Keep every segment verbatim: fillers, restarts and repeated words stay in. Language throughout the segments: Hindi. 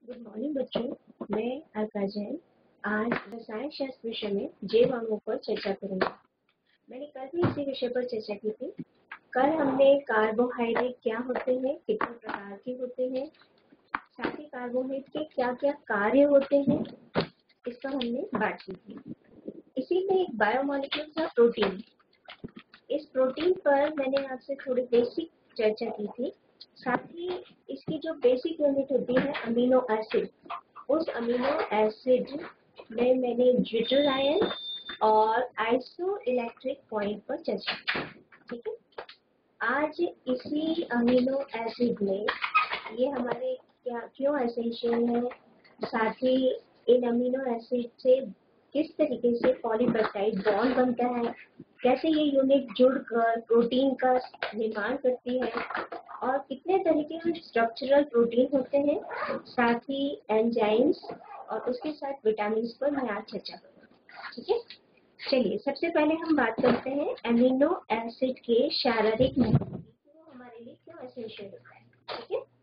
गुड मॉर्निंग बच्चों। मैं अलका जैन आज रसायन शास्त्र विषय में जैव अणुओं पर चर्चा करूंगी। मैंने कल भी इसी विषय पर चर्चा की थी। कल हमने कार्बोहाइड्रेट क्या होते हैं, कितने प्रकार के होते हैं, साथ ही कार्बोहाइड्रेट के क्या क्या कार्य होते हैं, इस पर हमने बात की थी। इसी में एक बायोमॉलिक्यूल था प्रोटीन। इस प्रोटीन पर मैंने आपसे थोड़ी बेसिक चर्चा की थी। साथ ही इसकी जो बेसिक यूनिट होती है अमीनो एसिड, उस अमीनो एसिड में मैंने ड्यूटल आयन और आइसो इलेक्ट्रिक पॉइंट पर चर्चा की। ठीक है, आज इसी अमीनो एसिड में ये हमारे क्या क्यों एसेंशियल है, साथ ही इन अमीनो एसिड से किस तरीके से पॉलीपेप्टाइड बॉन्ड बनता है, कैसे ये यूनिट जुड़कर प्रोटीन का निर्माण करती है और कितने तरीके के स्ट्रक्चरल प्रोटीन होते हैं, साथ ही एंजाइम्स और उसके साथ विटामिन पर मैं आज चर्चा करूँगी। ठीक है, चलिए सबसे पहले हम बात करते हैं अमीनो एसिड के शारीरिक महत्व की, वो हमारे लिए क्यों एसेंशियल होता है। ठीक है,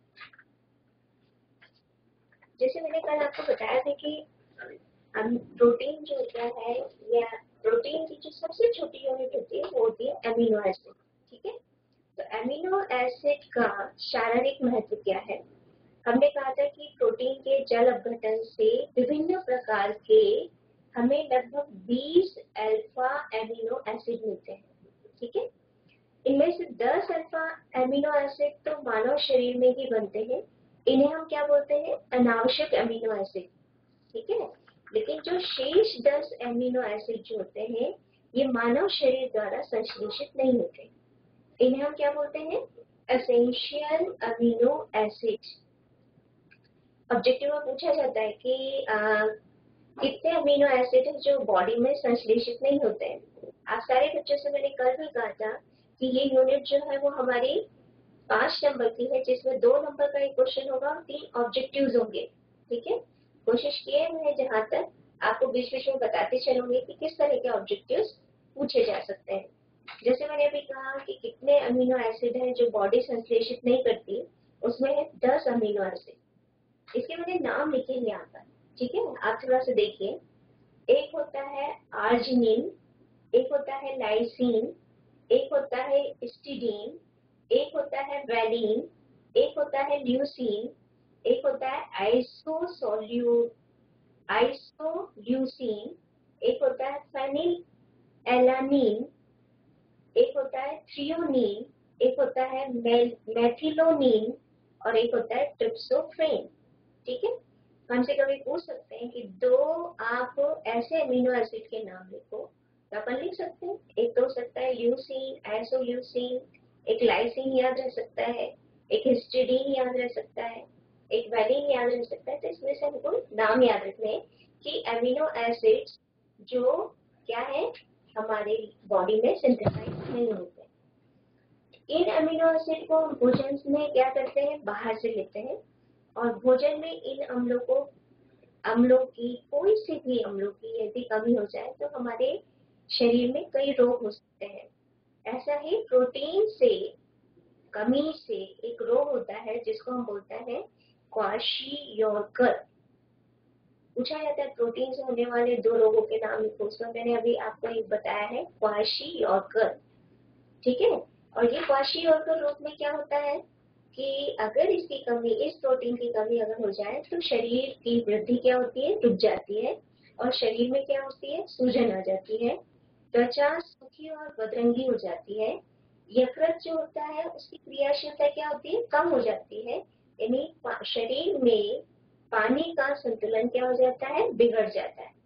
जैसे मैंने कल आपको बताया था कि प्रोटीन जो होता है या प्रोटीन की जो सबसे छोटी यूनिट होती है वो होती है अमीनो एसिड। ठीक है, तो अमीनो एसिड का शारीरिक महत्व क्या है। हमने कहा था कि प्रोटीन के जल अपघटन से विभिन्न प्रकार के हमें लगभग बीस अल्फा एमिनो एसिड मिलते हैं। ठीक है, इनमें से दस अल्फा एमिनो एसिड तो मानव शरीर में ही बनते हैं, इन्हें हम क्या बोलते हैं, अनावश्यक एमिनो एसिड। ठीक है, लेकिन जो शेष दस एमिनो एसिड जो होते हैं ये मानव शरीर द्वारा संश्लेषित नहीं होते, इन्हें हम क्या बोलते हैं, एसेंशियल अमीनो एसिड। ऑब्जेक्टिव में पूछा जाता है कि आ, कितने अमीनो एसिड है जो बॉडी में संश्लेषित नहीं होते हैं। आप सारे बच्चों से मैंने कल भी कहा था कि ये यूनिट जो है वो हमारी पांच नंबर की है, जिसमें दो नंबर का एक क्वेश्चन होगा और तीन ऑब्जेक्टिव्स होंगे। ठीक है, कोशिश किए मैंने जहां तक आपको बीच बीच में बताते चलूंगी कि किस तरह के ऑब्जेक्टिव्स पूछे जा सकते हैं। जैसे मैंने अभी कहा कि कितने अमीनो एसिड हैं जो बॉडी संश्लेषित नहीं करती, उसमें है दस अमीनो एसिड। इसके मैंने नाम लिखे हैं यहाँ पर। ठीक है, आप थोड़ा सा देखिए। एक होता है आर्जिनिन, एक होता है लाइसिन, एक होता है स्टिडीन, एक होता है वैलिन, एक होता है ल्यूसीन, एक होता है आइसोसोल्यू आइसोल्यूसीन, एक होता है फेनिल एलानिन, एक होता है थ्रियोनिन, एक होता है मेथिलोनिन और एक होता है ट्रिप्सोफेन। ठीक है, हमसे कभी पूछ सकते हैं कि दो आप ऐसे अमीनो एसिड के नाम लिखो, तो अपन लिख सकते हैं। एक तो हो सकता है ल्यूसीन, आइसोल्यूसीन, एक लाइसिन याद रह सकता है, एक हिस्टिडीन याद रह सकता है, एक वैलिन याद रह सकता है। तो इसमें से हमको नाम याद रखने कि अमीनो एसिड्स जो क्या है हमारे बॉडी में सिंथेसाइज नहीं होते। इन अमीनो एसिड को हम भोजन में क्या करते हैं, बाहर से लेते हैं, और भोजन में इन अम्लों को अम्लों की कोई से भी अम्लों की यदि कमी हो जाए तो हमारे शरीर में कई रोग हो सकते हैं। ऐसा ही प्रोटीन से कमी से एक रोग होता है जिसको हम बोलते हैं क्वाशियोर्कर। पूछा जाता है प्रोटीन से होने वाले दो रोगों के नाम लिखो, उसमें मैंने अभी आपको एक बताया है क्वाशियोर्कर। ठीक है, और ये क्वाशियोर्कर रोग में क्या होता है कि अगर इसकी कमी, इस प्रोटीन की कमी अगर हो जाए तो शरीर की वृद्धि क्या होती है, रुक जाती है, और शरीर में क्या होती है, सूजन आ जाती है, त्वचा सूखी और बदरंगी हो जाती है, यकृत जो होता है उसकी क्रियाशीलता क्या होती है, कम हो जाती है, यानी शरीर में पानी का संतुलन क्या हो जाता है, बिगड़ जाता है।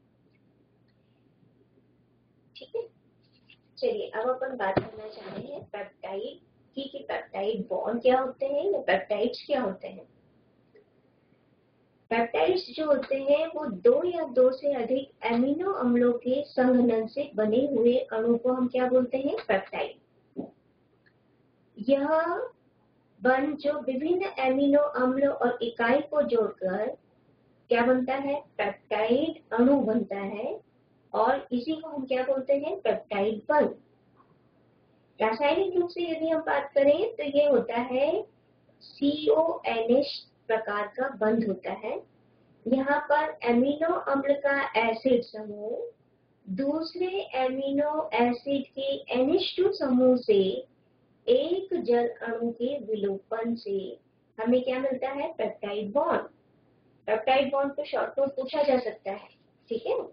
ठीक है, चलिए अब अपन बात करना चाह रहे हैं पेप्टाइड की कि पेप्टाइड बॉन्ड क्या होते हैं या पेप्टाइड्स क्या होते हैं। पेप्टाइड्स जो होते हैं वो दो या दो से अधिक एमिनो अम्लों के संघनन से बने हुए अणु को हम क्या बोलते हैं, पेप्टाइड। यह बंध जो विभिन्न एमिनो अम्ल और इकाई को जोड़कर क्या बनता है, पेप्टाइड अणु बनता है, और इसी को हम क्या बोलते हैं, पेप्टाइड बंध। रासायनिक रूप से यदि हम बात करें तो ये होता है सी ओ एन एच प्रकार का बंध होता है। यहाँ पर एमिनो अम्ल का एसिड समूह दूसरे एमिनो एसिड के एन एच टू समूह से एक जल अणु के विलोपन से हमें क्या मिलता है? Peptide bond. पेप्टाइड बॉन्ड को शॉर्ट नोट पूछा जा सकता है, ठीक है।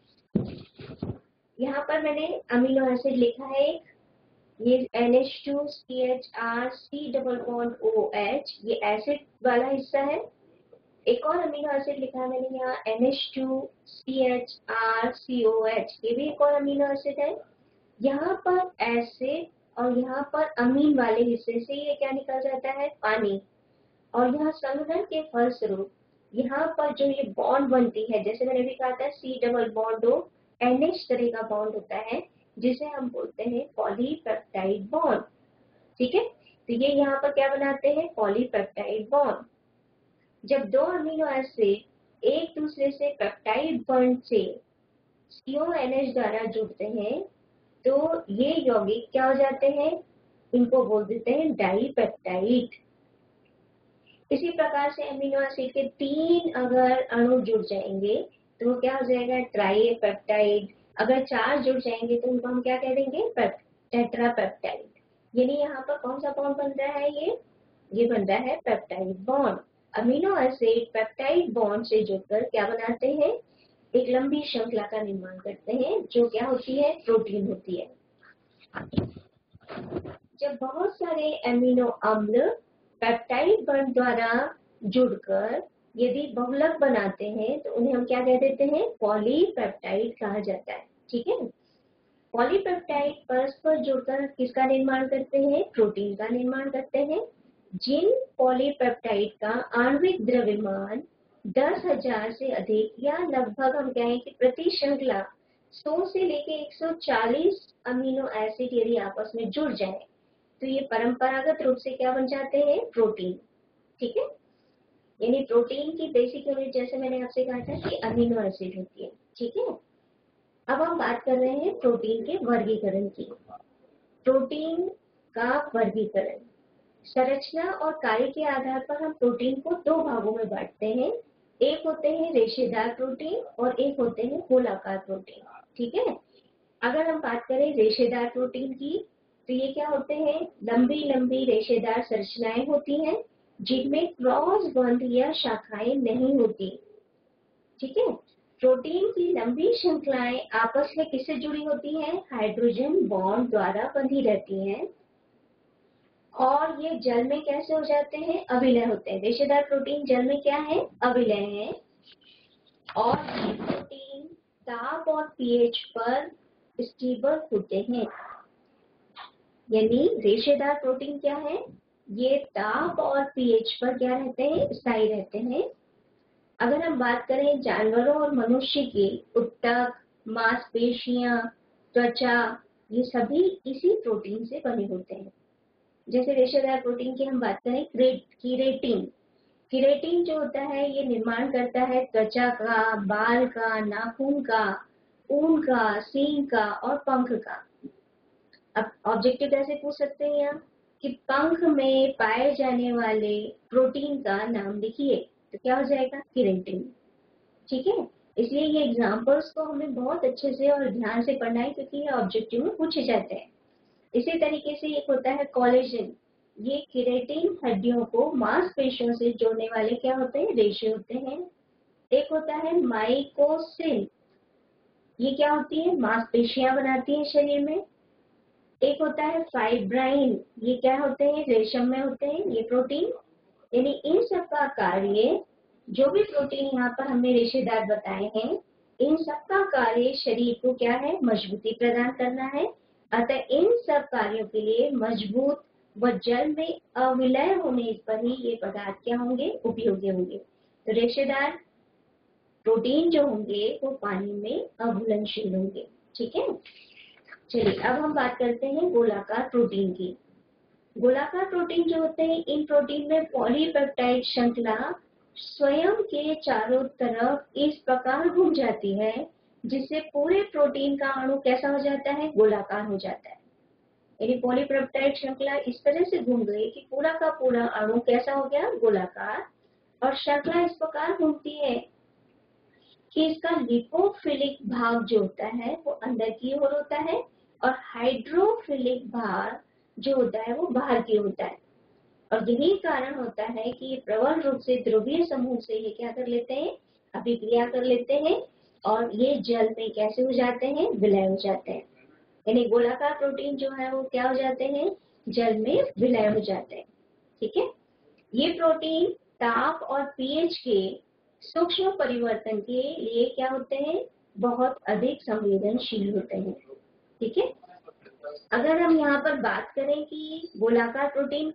यहाँ पर मैंने अमीनो एसिड लिखा है, ये N H two C H R C double bond O H, ये एसिड वाला हिस्सा है। एक और अमीनो एसिड लिखा है मैंने यहाँ N H two C H R C O H, ये भी एक और अमीनो एसिड है। यहाँ पर एसिड और यहाँ पर अमीन वाले हिस्से से ये क्या निकल जाता है? पानी। और यहाँ संघनन के फलस्वरूप यहाँ पर जो ये बॉन्ड बनती है, जैसे मैंने भी कहा था C double bond O N H तरह का बॉन्ड होता है, जिसे हम बोलते हैं पॉलीपेप्टाइड बॉन्ड, ठीक है। तो ये यहाँ पर क्या बनाते हैं? Polypeptide bond. जब दो अमीनो एसिड एक दूसरे से पेप्टाइड बॉन्ड से सी ओ एन एच द्वारा जुड़ते हैं तो ये यौगिक क्या हो जाते हैं? इनको बोल देते हैं डाइपेप्टाइड। इसी प्रकार से अमीनो एसिड के तीन अगर अणु जुड़ जाएंगे तो वो क्या हो जाएगा? ट्राइपेप्टाइड। अगर चार जुड़ जाएंगे तो उनको हम क्या कह देंगे? टेट्रापेप्टाइड। यानी यहाँ पर कौन सा बॉन्ड बन रहा है? ये ये बन रहा है peptide bond. Amino acid peptide bond से जुड़कर क्या बनाते हैं? एक लंबी श्रृंखला का निर्माण करते हैं जो क्या होती है? प्रोटीन होती है। जब बहुत सारे अमीनो अम्ल पेप्टाइड बॉन्ड द्वारा जुड़कर यदि बहुलक बनाते हैं तो उन्हें हम क्या कह देते हैं? पॉलीपेप्टाइड कहा जाता है, ठीक है। पॉलीपेप्टाइड परस्पर जुड़कर किसका निर्माण करते हैं? प्रोटीन का निर्माण करते हैं। जिन पॉलीपेप्टाइड का आणविक द्रव्यमान दस हजार से अधिक या लगभग हम कहें कि प्रति श्रृंखला सौ से लेके एक सौ चालीस अमीनो एसिड यदि आपस में जुड़ जाए तो ये परंपरागत रूप से क्या बन जाते हैं? प्रोटीन, ठीक है। यानी प्रोटीन की बेसिक यूनिट जैसे मैंने आपसे कहा था कि अमीनो एसिड होती है, ठीक है। अब हम बात कर रहे हैं प्रोटीन के वर्गीकरण की। प्रोटीन का वर्गीकरण संरचना और कार्य के आधार पर हम प्रोटीन को दो भागों में बांटते हैं। एक होते हैं रेशेदार प्रोटीन और एक होते हैं गोलाकार प्रोटीन, ठीक है। अगर हम बात करें रेशेदार प्रोटीन की तो ये क्या होते हैं? लंबी लंबी रेशेदार संरचनाएं होती हैं जिनमें क्रॉस बंध या शाखाएं नहीं होती, ठीक है। प्रोटीन की लंबी श्रृंखलाएं आपस में किससे जुड़ी होती हैं? हाइड्रोजन बॉन्ड द्वारा बंधी रहती हैं और ये जल में कैसे हो जाते हैं? अविलय होते हैं। रेशेदार प्रोटीन जल में क्या है? अविलय है। और ये प्रोटीन ताप और पीएच पर स्टेबल होते हैं। यानी रेशेदार प्रोटीन क्या है? ये ताप और पीएच पर क्या रहते हैं? स्थायी रहते हैं। अगर हम बात करें जानवरों और मनुष्य की, ऊतक, मांसपेशियां, त्वचा, ये सभी इसी प्रोटीन से बने होते हैं। जैसे रेशेदार प्रोटीन की हम बात करें कीरेटिन। कीरेटिन जो होता है ये निर्माण करता है त्वचा का, बाल का, नाखून का, ऊन का, सींग का और पंख का। अब ऑब्जेक्टिव कैसे पूछ सकते हैं यहाँ कि पंख में पाए जाने वाले प्रोटीन का नाम लिखिए, तो क्या हो जाएगा? कीरेटिन, ठीक है। इसलिए ये एग्जाम्पल्स को हमें बहुत अच्छे से और ध्यान से पढ़ना है क्योंकि ये ऑब्जेक्टिव में पूछे जाते हैं। इसी तरीके से एक होता है कोलेजन। ये कीरेटिन हड्डियों को मांसपेशियों से जोड़ने वाले क्या होते हैं? रेशे होते हैं। एक होता है माइकोसिन, ये क्या होती है? मांसपेशियां बनाती है शरीर में। एक होता है फाइब्राइन, ये क्या होते हैं? रेशम में होते हैं ये प्रोटीन। यानी इन सब का कार्य, जो भी प्रोटीन यहाँ पर हमने रेशेदार बताए हैं, इन सब का कार्य शरीर को क्या है? मजबूती प्रदान करना है। अतः इन सब कार्यों के लिए मजबूत व जल में अविलय होने पर ही ये पदार्थ क्या होंगे? उपयोगी होंगे। तो रेशेदार प्रोटीन जो होंगे वो पानी में अघुलनशील होंगे, ठीक है। चलिए अब हम बात करते हैं गोलाकार प्रोटीन की। गोलाकार प्रोटीन जो होते हैं, इन प्रोटीन में पॉलीपेप्टाइड श्रृंखला स्वयं के चारों तरफ इस प्रकार घूम जाती है जिससे पूरे प्रोटीन का अणु कैसा हो जाता है? गोलाकार हो जाता है। यानी पॉलीपेप्टाइड श्रृंखला इस तरह से घूम गई कि पूरा का पूरा अणु कैसा हो गया? गोलाकार। और श्रृंखला इस प्रकार घूमती है कि इसका लिपोफिलिक भाग जो होता है वो अंदर की ओर होता है और हाइड्रोफिलिक भाग जो होता है वो बाहर की होता है। और यही कारण होता है कि ये प्रबल रूप से ध्रुवीय समूह से ये क्या कर लेते हैं, अभिक्रिया कर लेते हैं और ये जल में कैसे हो जाते हैं, विलय हो जाते हैं। यानी गोलाकार प्रोटीन जो है वो क्या हो जाते हैं, जल में विलय हो जाते हैं। ठीक है, ये प्रोटीन ताप और पीएच के सूक्ष्म परिवर्तन के लिए क्या होते हैं, बहुत अधिक संवेदनशील होते हैं। ठीक है, अगर हम यहाँ पर बात करें कि गोलाकार प्रोटीन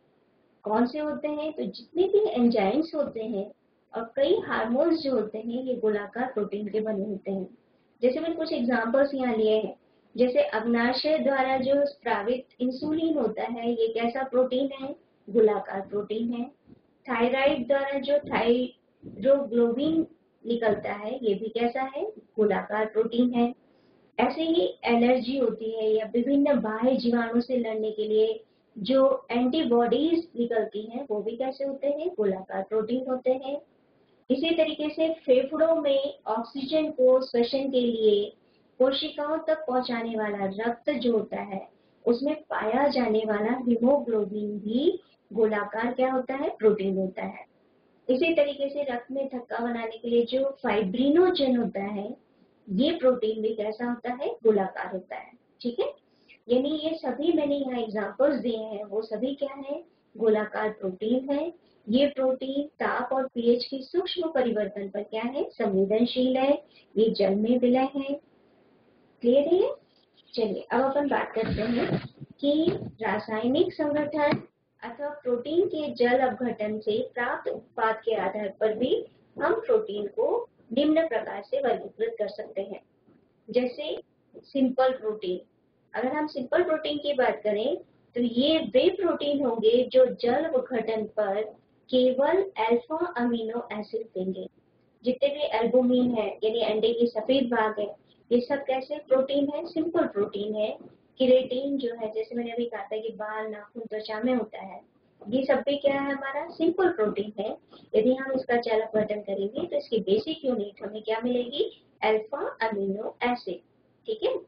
कौन से होते हैं, तो जितने भी एंजाइम्स होते हैं और कई हार्मोन्स जो होते हैं ये गोलाकार प्रोटीन के बने होते हैं। जैसे मैंने कुछ एग्जांपल्स यहाँ लिए हैं, जैसे अग्नाशय द्वारा जो स्रावित इंसुलिन होता है ये कैसा प्रोटीन है, गोलाकार प्रोटीन है। थायराइड द्वारा जो थायरोग्लोबिन निकलता है ये भी कैसा है, गोलाकार प्रोटीन है। ऐसे ही एलर्जी होती है या विभिन्न बाह्य जीवाणु से लड़ने के लिए जो एंटीबॉडीज निकलती हैं वो भी कैसे होते हैं, गोलाकार प्रोटीन होते हैं। इसी तरीके से फेफड़ों में ऑक्सीजन को श्वसन के लिए कोशिकाओं तक पहुंचाने वाला रक्त जो होता है उसमें पाया जाने वाला हीमोग्लोबिन भी गोलाकार क्या होता है, प्रोटीन होता है। इसी तरीके से रक्त में थक्का बनाने के लिए जो फाइब्रिनोजन होता है ये प्रोटीन भी कैसा होता है, गोलाकार होता है। ठीक है, यानी ये सभी मैंने यहाँ एग्जांपल्स दिए हैं वो सभी क्या है, गोलाकार प्रोटीन है। ये प्रोटीन ताप और पीएच के सूक्ष्म परिवर्तन पर क्या है, संवेदनशील है, ये जल में विलय है। क्लियर है? चलिए अब अपन बात करते हैं कि रासायनिक संगठन अथवा प्रोटीन के जल अपघटन से प्राप्त उत्पाद के आधार पर भी हम प्रोटीन को निम्न प्रकार से वर्गीकृत कर सकते हैं। जैसे सिंपल प्रोटीन, अगर हम सिंपल प्रोटीन की बात करें तो ये वे प्रोटीन होंगे जो जल अपघटन पर केवल अल्फा अमीनो एसिड देंगे। जितने भी एल्बुमिन है यानी अंडे की सफेद भाग है ये सब कैसे प्रोटीन है, सिंपल प्रोटीन है। केराटिन जो है, जैसे मैंने अभी कहा था कि बाल नाखून त्वचा में होता है, ये सब भी क्या है, हमारा सिंपल प्रोटीन है। यदि हम इसका जल अपघटन करेंगे तो इसकी बेसिक यूनिट हमें क्या मिलेगी, अल्फा अमीनो एसिड। ठीक है,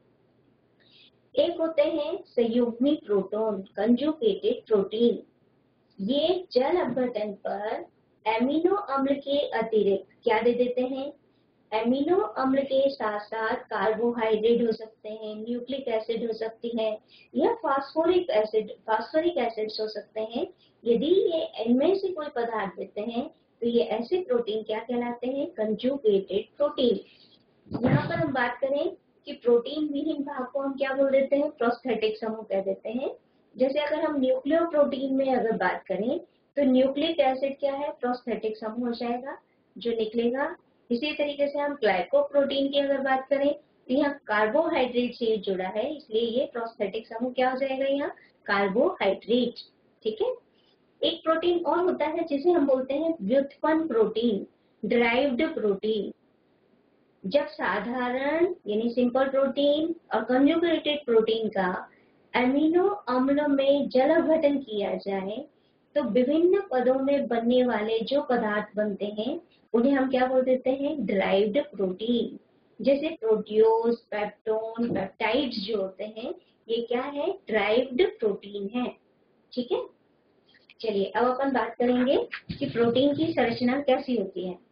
एक होते हैं संयुग्मी प्रोटोन, कंजुगेटेड प्रोटीन। ये जल अपघटन पर एमिनो अम्ल के अतिरिक्त क्या दे देते हैं, एमिनो अम्ल के साथ साथ कार्बोहाइड्रेट हो सकते हैं, न्यूक्लिक एसिड हो सकती है या फास्फोरिक एसिड फास्फोरिक एसिड्स हो सकते हैं। यदि ये इनमें से कोई पदार्थ देते हैं तो ये ऐसे प्रोटीन क्या कहलाते हैं, कंजुगेटेड प्रोटीन। यहाँ पर हम बात करें कि प्रोटीन विहीन भाग को हम क्या बोल देते हैं, प्रोस्थेटिक समूह कह देते हैं। जैसे अगर हम न्यूक्लियो प्रोटीन में अगर बात करें तो न्यूक्लिक एसिड क्या है, प्रोस्थेटिक समूह हो जाएगा जो निकलेगा। इसी तरीके से हम ग्लाइकोप्रोटीन की अगर बात करें तो यहाँ कार्बोहाइड्रेट से जुड़ा है इसलिए ये प्रोस्थेटिक समूह क्या हो जाएगा, यहाँ कार्बोहाइड्रेट। ठीक है, एक प्रोटीन और होता है जिसे हम बोलते हैं व्युत्पन्न प्रोटीन, ड्राइव्ड प्रोटीन। जब साधारण यानी सिंपल प्रोटीन और कंजुगेटेड प्रोटीन का एमिनो अम्ल में जल अपघटन किया जाए तो विभिन्न पदों में बनने वाले जो पदार्थ बनते हैं उन्हें हम क्या बोल देते हैं, ड्राइव्ड प्रोटीन। जैसे प्रोटियोज, पेप्टोन, पेप्टाइड्स जो होते हैं ये क्या है, ड्राइव्ड प्रोटीन है। ठीक है, चलिए अब अपन बात करेंगे कि प्रोटीन की संरचना कैसी होती है।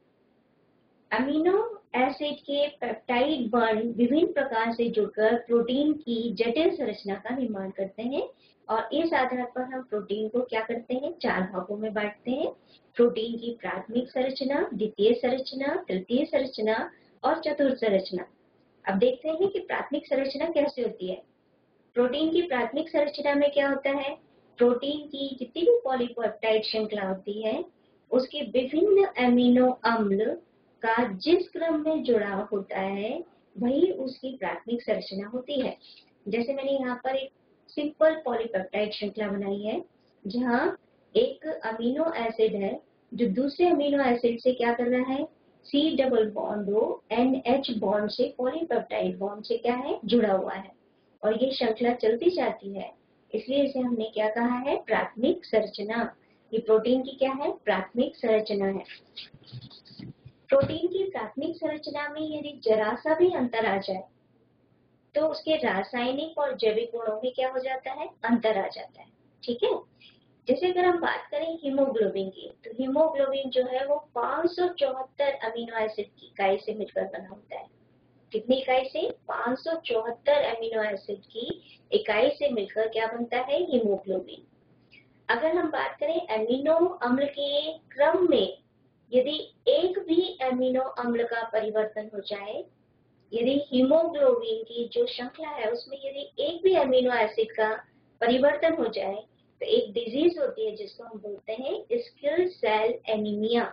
अमीनो एसिड के पेप्टाइड बॉन्ड विभिन्न प्रकार से जुड़कर प्रोटीन की जटिल संरचना का निर्माण करते हैं और इस आधार पर हम प्रोटीन को क्या करते हैं, चार भागों में बांटते हैं। प्रोटीन की प्राथमिक संरचना, द्वितीय संरचना, तृतीय संरचना और चतुर्थ संरचना। अब देखते हैं कि प्राथमिक संरचना कैसे होती है। प्रोटीन की प्राथमिक संरचना में क्या होता है, प्रोटीन की जितनी भी पॉलीपेप्टाइड श्रृंखला होती है उसके विभिन्न एमिनो अम्ल का जिस क्रम में जुड़ाव होता है वही उसकी प्राथमिक संरचना होती है। जैसे मैंने यहाँ पर एक सिंपल पॉलीपेप्टाइड श्रृंखला बनाई है जहाँ एक अमीनो एसिड है जो दूसरे अमीनो एसिड से क्या कर रहा है, सी डबल बॉन्ड रो एन एच बॉन्ड से पॉलीपेप्टाइड बॉन्ड से क्या है, जुड़ा हुआ है और ये श्रृंखला चलती जाती है, इसलिए इसे हमने क्या कहा है, प्राथमिक संरचना। ये प्रोटीन की क्या है, प्राथमिक संरचना है। प्रोटीन की प्राथमिक संरचना में यदि जरा सा भी अंतर आ जाए तो उसके रासायनिक और जैविक गुणों में क्या हो जाता है, अंतर आ जाता है। ठीक है, जैसे अगर हम बात करें हीमोग्लोबिन की, तो हीमोग्लोबिन जो है वो पाँच सौ चौहत्तर अमीनो एसिड की इकाई से मिलकर बना होता है। कितनी इकाई से, पाँच सौ चौहत्तर अमीनो एसिड की इकाई से मिलकर क्या बनता है, हीमोग्लोबिन। अगर हम बात करें अमीनो अम्ल के क्रम में यदि एक भी अमीनो अम्ल का परिवर्तन हो जाए, यदि हीमोग्लोबिन की जो श्रृंखला है उसमें यदि एक भी अमीनो एसिड का परिवर्तन हो जाए तो एक डिजीज होती है जिसको हम बोलते हैं सिकल सेल एनीमिया।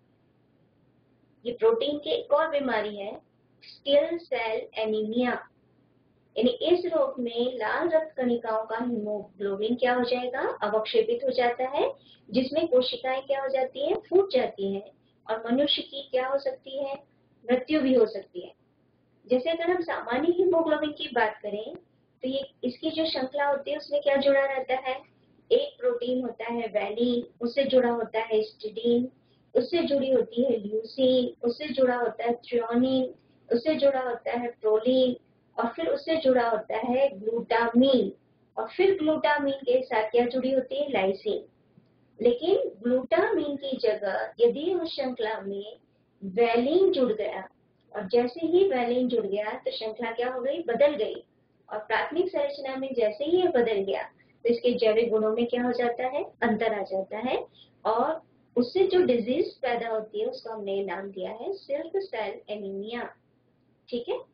ये प्रोटीन की एक और बीमारी है, सिकल सेल एनीमिया। यानी इस रोग में लाल रक्त कणिकाओं का हीमोग्लोबिन क्या हो जाएगा, अवक्षेपित हो जाता है, जिसमें कोशिकाएं क्या हो जाती हैं, फूट जाती हैं और मनुष्य की क्या हो सकती है, मृत्यु भी हो सकती है। जैसे अगर हम सामान्य हीमोग्लोबिन की बात करें तो ये इसकी जो श्रृंखला होती है उसमें क्या जुड़ा रहता है, एक प्रोटीन होता है वैलिन, उससे जुड़ा होता है हिस्टिडीन, उससे जुड़ी होती है ल्यूसीन, उससे जुड़ा होता है थ्रियोनिन, उससे जुड़ा होता है प्रोलीन और फिर उससे जुड़ा होता है ग्लूटामीन और फिर ग्लूटामीन के साथ क्या जुड़ी होती है, लाइसिन। लेकिन ग्लूटामीन की जगह यदि उस श्रृंखला में वैलिन जुड़ गया और जैसे ही वैलिन जुड़ गया तो श्रृंखला क्या हो गई, बदल गई और प्राथमिक संरचना में जैसे ही ये बदल गया तो इसके जैविक गुणों में क्या हो जाता है, अंतर आ जाता है और उससे जो डिजीज पैदा होती है उसको हमने नाम दिया है सिकल सेल एनीमिया। ठीक है,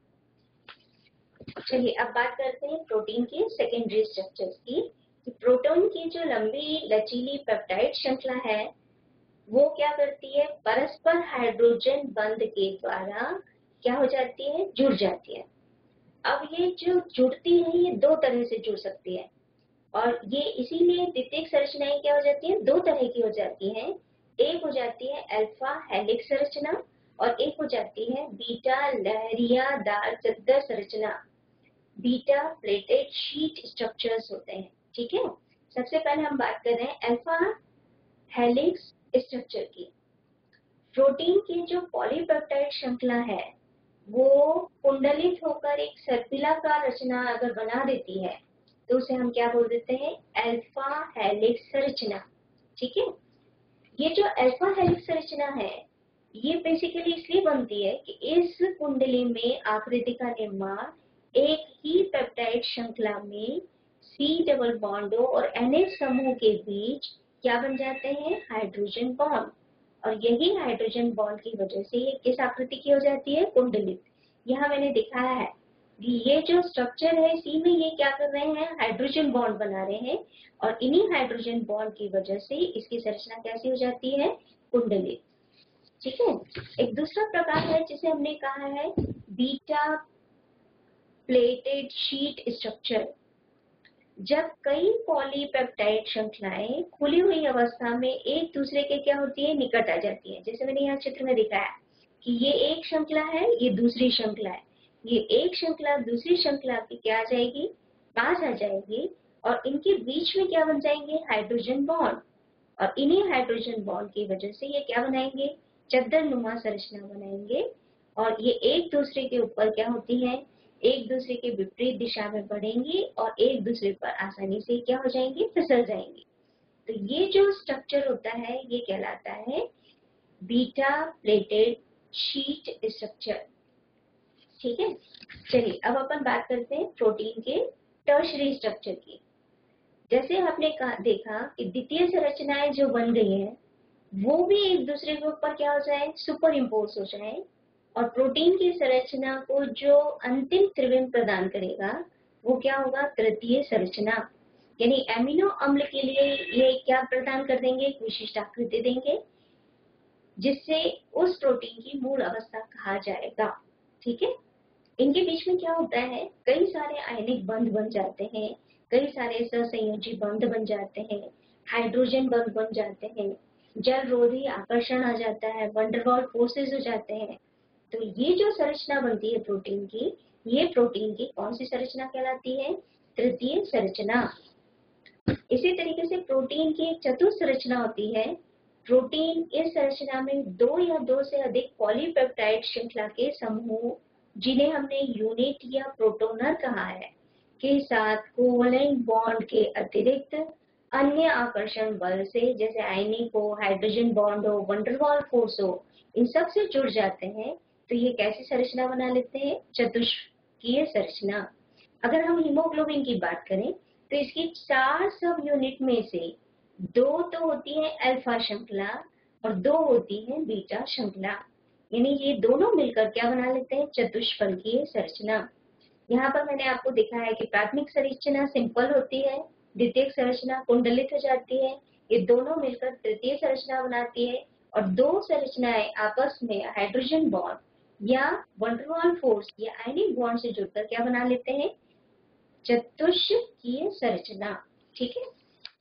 चलिए अब बात करते हैं प्रोटीन के सेकेंडरी स्ट्रक्चर्स की। प्रोटीन की जो लंबी लचीली पेप्टाइड श्रृंखला है वो क्या करती है, परस्पर हाइड्रोजन बंध के द्वारा क्या हो जाती है, जुड़ जाती है। अब ये जो जुड़ती है ये दो तरह से जुड़ सकती है और ये इसीलिए द्वितीयक संरचनाएं क्या हो जाती है, दो तरह की हो जाती हैं। एक हो जाती है अल्फा हेलिक्स संरचना और एक हो जाती है बीटा लहरियादार चद्दर संरचना, बीटा प्लेटेड शीट स्ट्रक्चर्स होते हैं। ठीक है, सबसे पहले हम बात कर रहे हैं अल्फा हेलिक्स स्ट्रक्चर की। प्रोटीन की जो पॉलीपेप्टाइड श्रृंखला है वो कुंडलित होकर एक सर्पिलाकार रचना अगर बना देती है तो उसे हम क्या बोल देते हैं, अल्फा हेलिक्स संरचना। ठीक है, ये जो अल्फा हेलिक्स संरचना है ये बेसिकली इसलिए बनती है कि इस कुंडली में आकृति का निर्माण एक ही पेप्टाइड श्रृंखला में सी डबल बॉन्डों और एनएच समूह के बीच क्या बन जाते हैं, हाइड्रोजन बॉन्ड। और यही हाइड्रोजन बॉन्ड की वजह से ये किस आकृति की हो जाती है, कुंडलित। यहाँ मैंने दिखाया है कि ये जो स्ट्रक्चर है सी में ये क्या कर रहे हैं, हाइड्रोजन बॉन्ड बना रहे हैं और इन्हीं हाइड्रोजन बॉन्ड की वजह से इसकी संरचना कैसी हो जाती है, कुंडलित। ठीक है, एक दूसरा प्रकार है जिसे हमने कहा है बीटा प्लेटेड शीट स्ट्रक्चर। जब कई पॉलीपेप्टाइड श्रृंखलाएं खुली हुई अवस्था में एक दूसरे के क्या होती है, निकट आ जाती है। जैसे मैंने यहाँ चित्र में दिखाया कि ये एक श्रृंखला है, ये दूसरी श्रृंखला है, ये एक श्रृंखला दूसरी श्रृंखला की क्या आ जाएगी, पास आ जाएगी और इनके बीच में क्या बन जाएंगे, हाइड्रोजन बॉन्ड। और इन्हीं हाइड्रोजन बॉन्ड की वजह से ये क्या बनाएंगे, चद्दर नुमा संरचना बनाएंगे और ये एक दूसरे के ऊपर क्या होती है, एक दूसरे के विपरीत दिशा में बढ़ेंगी और एक दूसरे पर आसानी से क्या हो जाएंगे, फिसल जाएंगे। तो ये जो स्ट्रक्चर होता है ये कहलाता है बीटा प्लेटेड शीट स्ट्रक्चर। ठीक है, चलिए अब अपन बात करते हैं प्रोटीन के टर्शरी स्ट्रक्चर की। जैसे आपने कहा देखा कि द्वितीय संरचनाएं जो बन गई हैं वो भी एक दूसरे के ऊपर क्या हो जाए, सुपर इम्पोज हो जाए और प्रोटीन की संरचना को जो अंतिम त्रिविम प्रदान करेगा वो क्या होगा, तृतीय संरचना। यानी एमिनो अम्ल के लिए ये क्या प्रदान कर देंगे, एक विशिष्ट आकृति देंगे जिससे उस प्रोटीन की मूल अवस्था कहा जाएगा। ठीक है, इनके बीच में क्या होता है, कई सारे आयनिक बंध बन जाते हैं, कई सारे सहसंयोजी बंध बन जाते हैं, हाइड्रोजन बंध बन जाते हैं, जल रोधी आकर्षण आ जाता है, वंडरवॉल फोर्सेस हो जाते हैं। तो ये जो संरचना बनती है प्रोटीन की, ये प्रोटीन की कौन सी संरचना कहलाती है, तृतीय संरचना। इसी तरीके से प्रोटीन की एक चतुस्संरचना होती है। प्रोटीन इस संरचना में दो या दो से अधिक पॉलीपेप्टाइड श्रृंखला के समूह, जिन्हें हमने यूनिट या प्रोटोनर कहा है, के साथ कोवलेंट बॉन्ड के अतिरिक्त अन्य आकर्षण बल से, जैसे आयनिक हो, हाइड्रोजन बॉन्ड हो, वंडरवॉल फोर्स हो, इन सब से जुड़ जाते हैं। तो ये कैसी संरचना बना लेते हैं? चतुष्कीय संरचना। अगर हम हीमोग्लोबिन की बात करें तो इसकी चार सब यूनिट में से दो तो होती है अल्फा श्रृंखला और दो होती है बीटा श्रृंखला, यानी ये दोनों मिलकर क्या बना लेते हैं? चतुष्फलकीय संरचना। यहाँ पर मैंने आपको दिखाया है कि प्राथमिक संरचना सिंपल होती है, द्वितीयक संरचना कुंडलित हो जाती है, ये दोनों मिलकर तृतीय संरचना बनाती है, और दो संरचनाएं आपस में हाइड्रोजन बॉन्ड या वंडरवॉल फोर्स या आयनिक बॉन्ड से जुड़कर क्या बना लेते हैं? चतुष्कीय संरचना। ठीक है,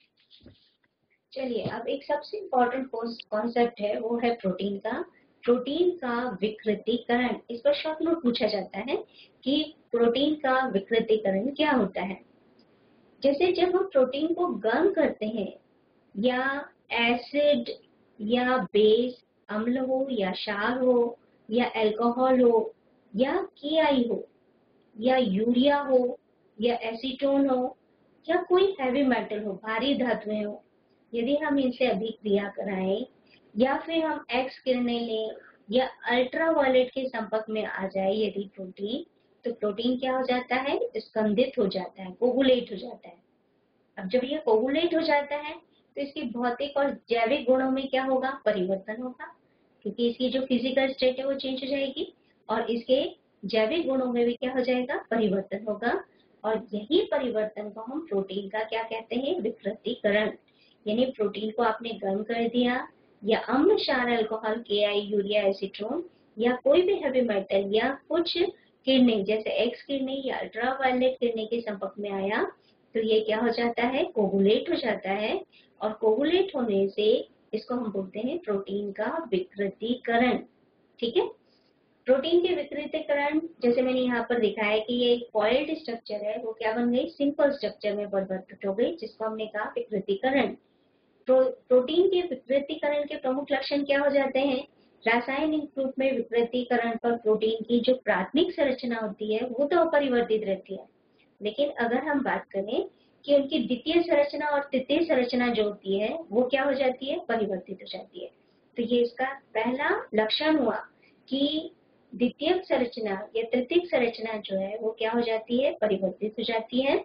चलिए अब एक सबसे इम्पोर्टेंट कॉन्सेप्ट है, वो है प्रोटीन का। प्रोटीन का विकृतीकरण, इस पर शॉर्ट नोट पूछा जाता है कि प्रोटीन का विकृतीकरण क्या होता है। जैसे जब हम प्रोटीन को गर्म करते हैं, या एसिड या बेस, अम्ल हो या क्षार हो या अल्कोहल हो या केआई हो या यूरिया हो या एसीटोन हो या कोई हैवी मेटल हो, भारी धातुएं हो, यदि हम इनसे अभिक्रिया कराएं या फिर हम एक्स किरणें लें या अल्ट्रावायलेट के संपर्क में आ जाए यदि प्रोटीन, तो प्रोटीन क्या हो जाता है? स्कंदित हो जाता है, कोगुलेट हो जाता है। अब जब ये कोगुलेट हो जाता है तो इसकी भौतिक और जैविक गुणों में क्या होगा? परिवर्तन होगा, क्योंकि इसकी जो फिजिकल स्टेट है वो चेंज हो जाएगी और इसके जैविक गुणों में भी क्या हो जाएगा? परिवर्तन होगा। और यही परिवर्तन को हम प्रोटीन का क्या कहते हैं? विकृतीकरण। यानी प्रोटीन को आपने गर्म कर दिया या अम्ल, क्षार, अल्कोहल, केआई, यूरिया, एसीटोन या कोई भी हैवी मेटल या कुछ किरणें जैसे एक्स किरणें या अल्ट्रावायलेट किरणें के संपर्क में आया, तो ये क्या हो जाता है? कोगुलेट हो जाता है। और कोगुलेट होने से इसको हम बोलते हैं प्रोटीन का विकृतीकरण। ठीक है, प्रोटीन के विकृतीकरण, जैसे मैंने यहाँ पर दिखाया है कि ये एक कॉइल्ड स्ट्रक्चर है, वो क्या बन गई? सिंपल स्ट्रक्चर में परिवर्तित हो गई, जिसको हमने कहा विकृतीकरण। प्रो, प्रोटीन के विकृतीकरण के प्रमुख लक्षण क्या हो जाते हैं? रासायनिक रूप में विकृतीकरण पर प्रोटीन की जो प्राथमिक संरचना होती है वो तो अपरिवर्तित रहती है, लेकिन अगर हम बात करें कि उनकी द्वितीय संरचना और तृतीय संरचना जो होती है वो क्या हो जाती है? परिवर्तित हो जाती है। तो ये इसका पहला लक्षण हुआ कि द्वितीय संरचना या तृतीय संरचना जो है वो क्या हो जाती है? परिवर्तित हो जाती है।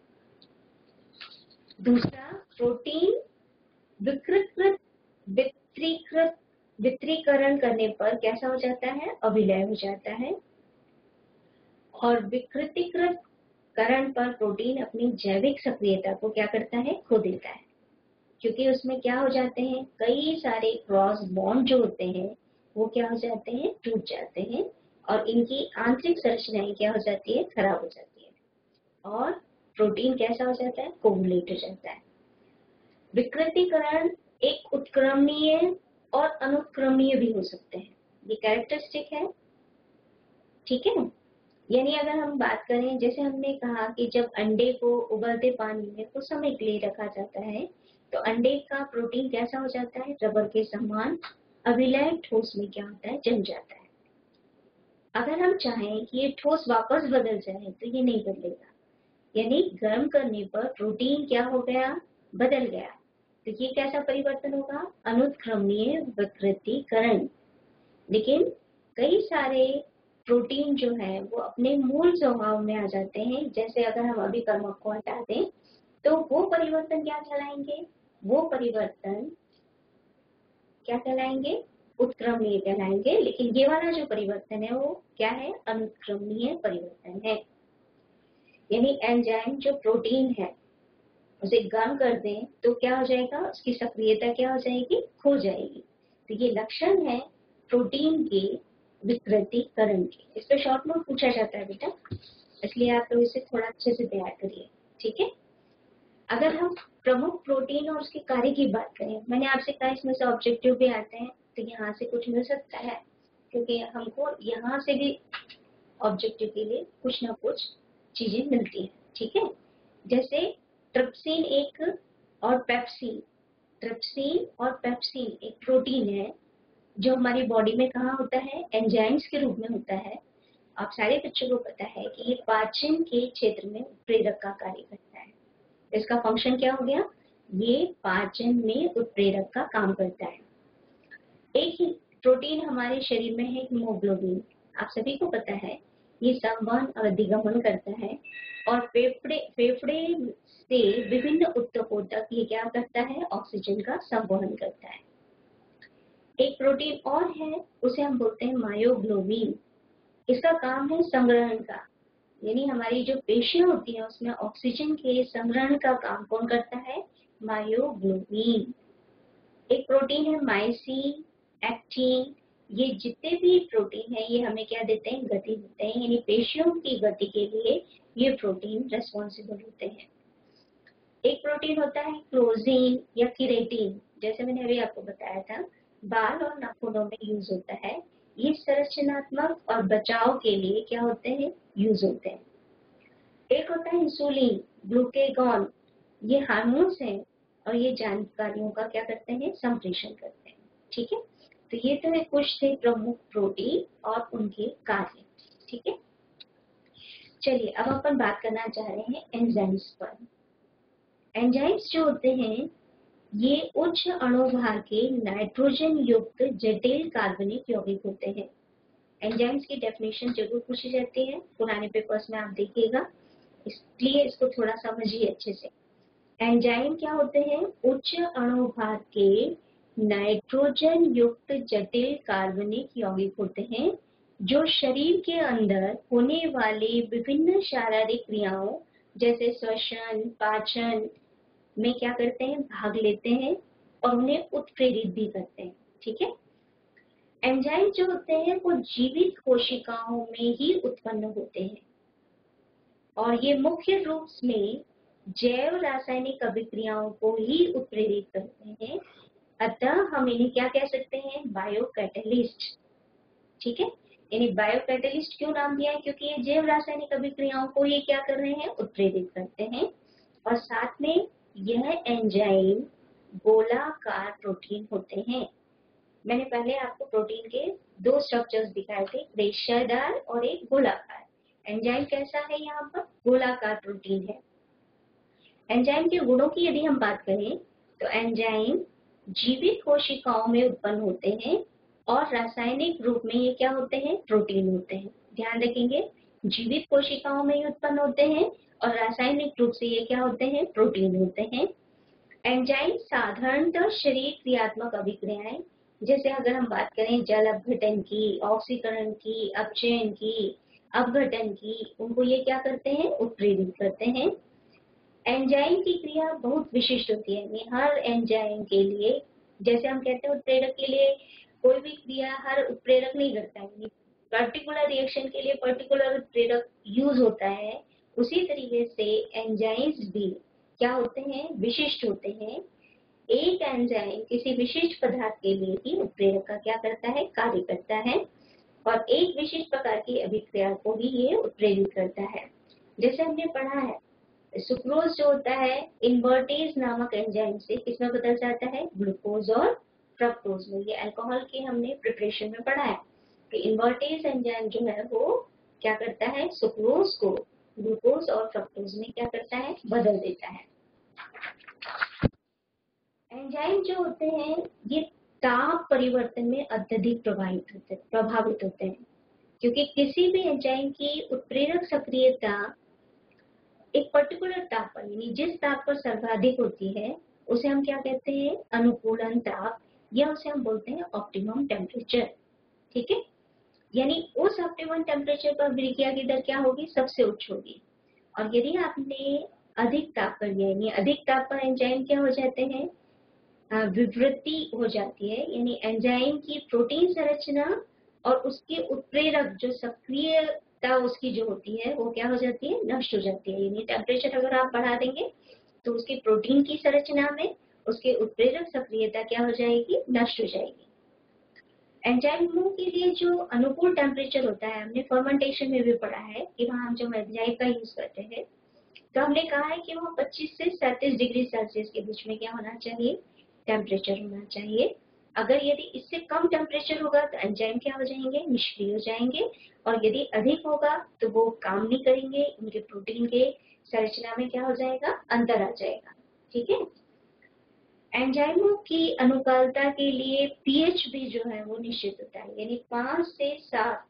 दूसरा, प्रोटीन विकृत वित्रीकृत वित्रीकरण करने पर कैसा हो जाता है? अविलय हो जाता है। और विकृतीकृत करण पर प्रोटीन अपनी जैविक सक्रियता को क्या करता है? खो देता है, क्योंकि उसमें क्या हो जाते हैं? कई सारे क्रॉस बॉन्ड जो होते हैं वो क्या हो जाते हैं? टूट जाते हैं और इनकी आंतरिक संरचनाएं क्या हो जाती है? खराब हो जाती है और प्रोटीन कैसा हो जाता है? कोगुलेट हो जाता है। विकृतीकरण एक उत्क्रमणीय और अनुत्क्रमणीय भी हो सकते हैं, ये कैरेक्टरिस्टिक है। ठीक है, यानी अगर हम बात करें, जैसे हमने कहा कि जब अंडे को उबलते पानी में कुछ समय के लिए रखा जाता है तो अंडे का प्रोटीन कैसा हो जाता है? रबर के समान अविलय ठोस में क्या होता है? जम जाता है। अगर हम चाहें कि ये ठोस वापस बदल जाए तो ये नहीं बदलेगा, यानी गर्म करने पर प्रोटीन क्या हो गया? बदल गया। तो ये कैसा परिवर्तन होगा? अनुत्क्रमणीय विकृतीकरण। लेकिन कई सारे प्रोटीन जो है वो अपने मूल स्वभाव में आ जाते हैं, जैसे अगर हम अभी कर्मक को हटा दें तो वो परिवर्तन क्या कहलाएंगे? वो परिवर्तन क्या कहलाएंगे? उत्क्रमणीय कहलाएंगे। लेकिन ये वाला जो परिवर्तन है वो क्या है? अनुत्क्रमणीय परिवर्तन है। यानी एंजाइम जो प्रोटीन है उसे गर्म कर दें तो क्या हो जाएगा? उसकी सक्रियता क्या हो जाएगी? खो जाएगी। तो ये लक्षण है प्रोटीन के विकृतीकरण के। इस पे शॉर्ट नोट पूछा जाता है बेटा, इसलिए आप लोग इसे थोड़ा अच्छे से तैयार करिए। ठीक है, अगर हम प्रमुख प्रोटीन और उसके कार्य की बात करें, मैंने आपसे कहा इसमें से ऑब्जेक्टिव भी आते हैं, तो यहाँ से कुछ मिल सकता है, क्योंकि हमको यहाँ से भी ऑब्जेक्टिव के लिए कुछ ना कुछ चीजें मिलती है। ठीक है, जैसे ट्रिप्सिन एक और पेप्सिन, ट्रिप्सिन और पेप्सिन एक प्रोटीन है जो हमारी बॉडी में कहाँ होता है, एंजाइम्स के रूप में होता है। आप सारे बच्चों को पता है कि ये पाचन के क्षेत्र में उत्प्रेरक का कार्य करता है। इसका फंक्शन क्या हो गया, ये पाचन में उत्प्रेरक का काम करता है। एक ही प्रोटीन हमारे शरीर में है हीमोग्लोबिन, आप सभी को पता है ये संवहन और अधिगमन करता है और फेफड़े फेफड़े से विभिन्न ऊतकों तक ये क्या करता है, ऑक्सीजन का संवहन करता है। एक प्रोटीन और है, उसे हम बोलते हैं मायोग्लोबिन। इसका काम है संग्रहण का, यानी हमारी जो पेशियां होती हैं उसमें ऑक्सीजन के संग्रहण का काम कौन करता है, मायोग्लोबिन। एक प्रोटीन है माइसिन, एक्टिन। ये जितने भी प्रोटीन है ये हमें क्या देते हैं, गति देते हैं, यानी पेशियों की गति के लिए ये प्रोटीन रेस्पॉन्सिबल होते हैं। एक प्रोटीन होता है क्लोजीन या किरेटिन, जैसे मैंने अभी आपको बताया था, बाल और नाखूनों में यूज होता है। ये संरचनात्मक और बचाव के लिए क्या होते हैं, यूज होते हैं। एक होता है इंसुलिन, ग्लूकेगॉन, ये हार्मोन्स हैं और ये जानकारियों का क्या करते हैं, संप्रेषण करते हैं। ठीक है, तो ये तो है कुछ थे प्रमुख प्रोटीन और उनके कार्य। ठीक है, चलिए अब अपन बात करना चाह रहे हैं एंजाइम्स पर। एंजाइम्स जो होते हैं ये उच्च अणुभार के नाइट्रोजन युक्त जटिल कार्बनिक यौगिक होते हैं। एंजाइम्स की डेफिनेशन जरूर पूछी जाती है, पुराने पेपर्स में आप देखिएगा, इसलिए इसको थोड़ा समझिए अच्छे से। एंजाइम क्या होते हैं, उच्च अणुभार के नाइट्रोजन युक्त जटिल कार्बनिक यौगिक होते हैं जो शरीर के अंदर होने वाले विभिन्न शारीरिक क्रियाओं जैसे श्वसन, पाचन में क्या करते हैं, भाग लेते हैं और उन्हें उत्प्रेरित भी करते हैं। ठीक है, एंजाइम जो होते हैं वो जीवित कोशिकाओं में ही उत्पन्न होते हैं और ये मुख्य रूप में जैव रासायनिक अभिक्रियाओं को ही उत्प्रेरित करते हैं। अतः हम इन्हें क्या कह सकते हैं, बायोकैटलिस्ट। ठीक है, यानी बायोकैटलिस्ट क्यों नाम दिया है, क्योंकि ये जैव रासायनिक अभिक्रियाओं को ये क्या कर रहे हैं, उत्प्रेरित करते हैं। और साथ में यह एंजाइम गोलाकार प्रोटीन होते हैं। मैंने पहले आपको प्रोटीन के दो स्ट्रक्चर्स दिखाए थे, रेशेदार और एक गोलाकार। एंजाइम कैसा है, यहाँ पर गोलाकार प्रोटीन है। एंजाइम के गुणों की यदि हम बात करें तो एंजाइम जीवित कोशिकाओं में उत्पन्न होते हैं और रासायनिक रूप में ये क्या होते हैं, प्रोटीन होते हैं। ध्यान रखेंगे, जीवित कोशिकाओं में ही उत्पन्न होते हैं और रासायनिक रूप से ये क्या होते हैं, प्रोटीन होते हैं। एंजाइम साधारणतः शरीर क्रियात्मक अभिक्रियाएं, जैसे अगर हम बात करें जल अपघटन की, ऑक्सीकरण की, अपचयन की, अपघटन की, उनको ये क्या करते हैं, उत्प्रेरित करते हैं। एंजाइम की क्रिया बहुत विशिष्ट होती है, हर एंजाइम के लिए, जैसे हम कहते हैं उत्प्रेरक के लिए कोई भी क्रिया हर उत्प्रेरक नहीं करता है, पर्टिकुलर रिएक्शन के लिए पर्टिकुलर उत्प्रेरक यूज होता है, उसी तरीके से एंजाइम्स भी क्या होते हैं, विशिष्ट होते हैं। एक एंजाइम किसी विशिष्ट पदार्थ के लिए ही उत्प्रेरक का क्या करता है, कार्य करता है और एक विशिष्ट प्रकार की अभिक्रिया को भी ये उत्प्रेरित करता है। जैसे हमने पढ़ा है सुक्रोज जो होता है इन्वर्टेज नामक एंजाइम से किसमें बदल जाता है, ग्लूकोज और फ्रक्टोज में। ये अल्कोहल के हमने प्रिपरेशन में पढ़ा है कि इन्वर्टेज एंजाइम जो है वो क्या करता है, सुक्रोज को ग्लूकोज और फ्रक्टोज में क्या करता है, बदल देता है। एंजाइम जो होते हैं ये ताप परिवर्तन में अत्यधिक प्रभावित होते प्रभावित होते हैं, क्योंकि किसी भी एंजाइम की उत्प्रेरक सक्रियता एक पर्टिकुलर ताप पर, यानी जिस ताप पर सर्वाधिक होती है उसे हम क्या कहते हैं, अनुकूलन ताप, या उसे हम बोलते हैं ऑप्टिमम टेम्परेचर। ठीक है, यानी उस ऑप्टिमम टेम्परेचर पर अभिक्रिया की दर क्या होगी, सबसे उच्च होगी। और यदि आपने अधिक ताप पर दिया, यानी अधिक ताप पर एंजाइम क्या हो जाते हैं, विवृत्ति हो जाती है, यानी एंजाइम की प्रोटीन संरचना और उसके उत्प्रेरक जो सक्रियता उसकी जो होती है वो क्या हो जाती है, नष्ट हो जाती है। यानी टेम्परेचर अगर आप बढ़ा देंगे तो उसकी प्रोटीन की संरचना में उसके उत्प्रेरक सक्रियता क्या हो जाएगी, नष्ट हो जाएगी। एंजाइमों के लिए जो अनुकूल टेम्परेचर होता है, हमने फर्मेंटेशन में भी पढ़ा है कि वहां हम जब एंजाइम का यूज करते हैं तो हमने कहा है कि वो पच्चीस से सैंतीस डिग्री सेल्सियस के बीच में क्या होना चाहिए, टेम्परेचर होना चाहिए। अगर यदि इससे कम टेम्परेचर होगा तो एंजाइम क्या हो जाएंगे, निष्क्रिय हो जाएंगे, और यदि अधिक होगा तो वो काम नहीं करेंगे, उनके प्रोटीन के संरचना में क्या हो जाएगा, अंतर आ जाएगा। ठीक है। एंजाइमों की अनुकूलता के लिए पीएच भी जो है वो निश्चित होता है, यानी पांच से सात।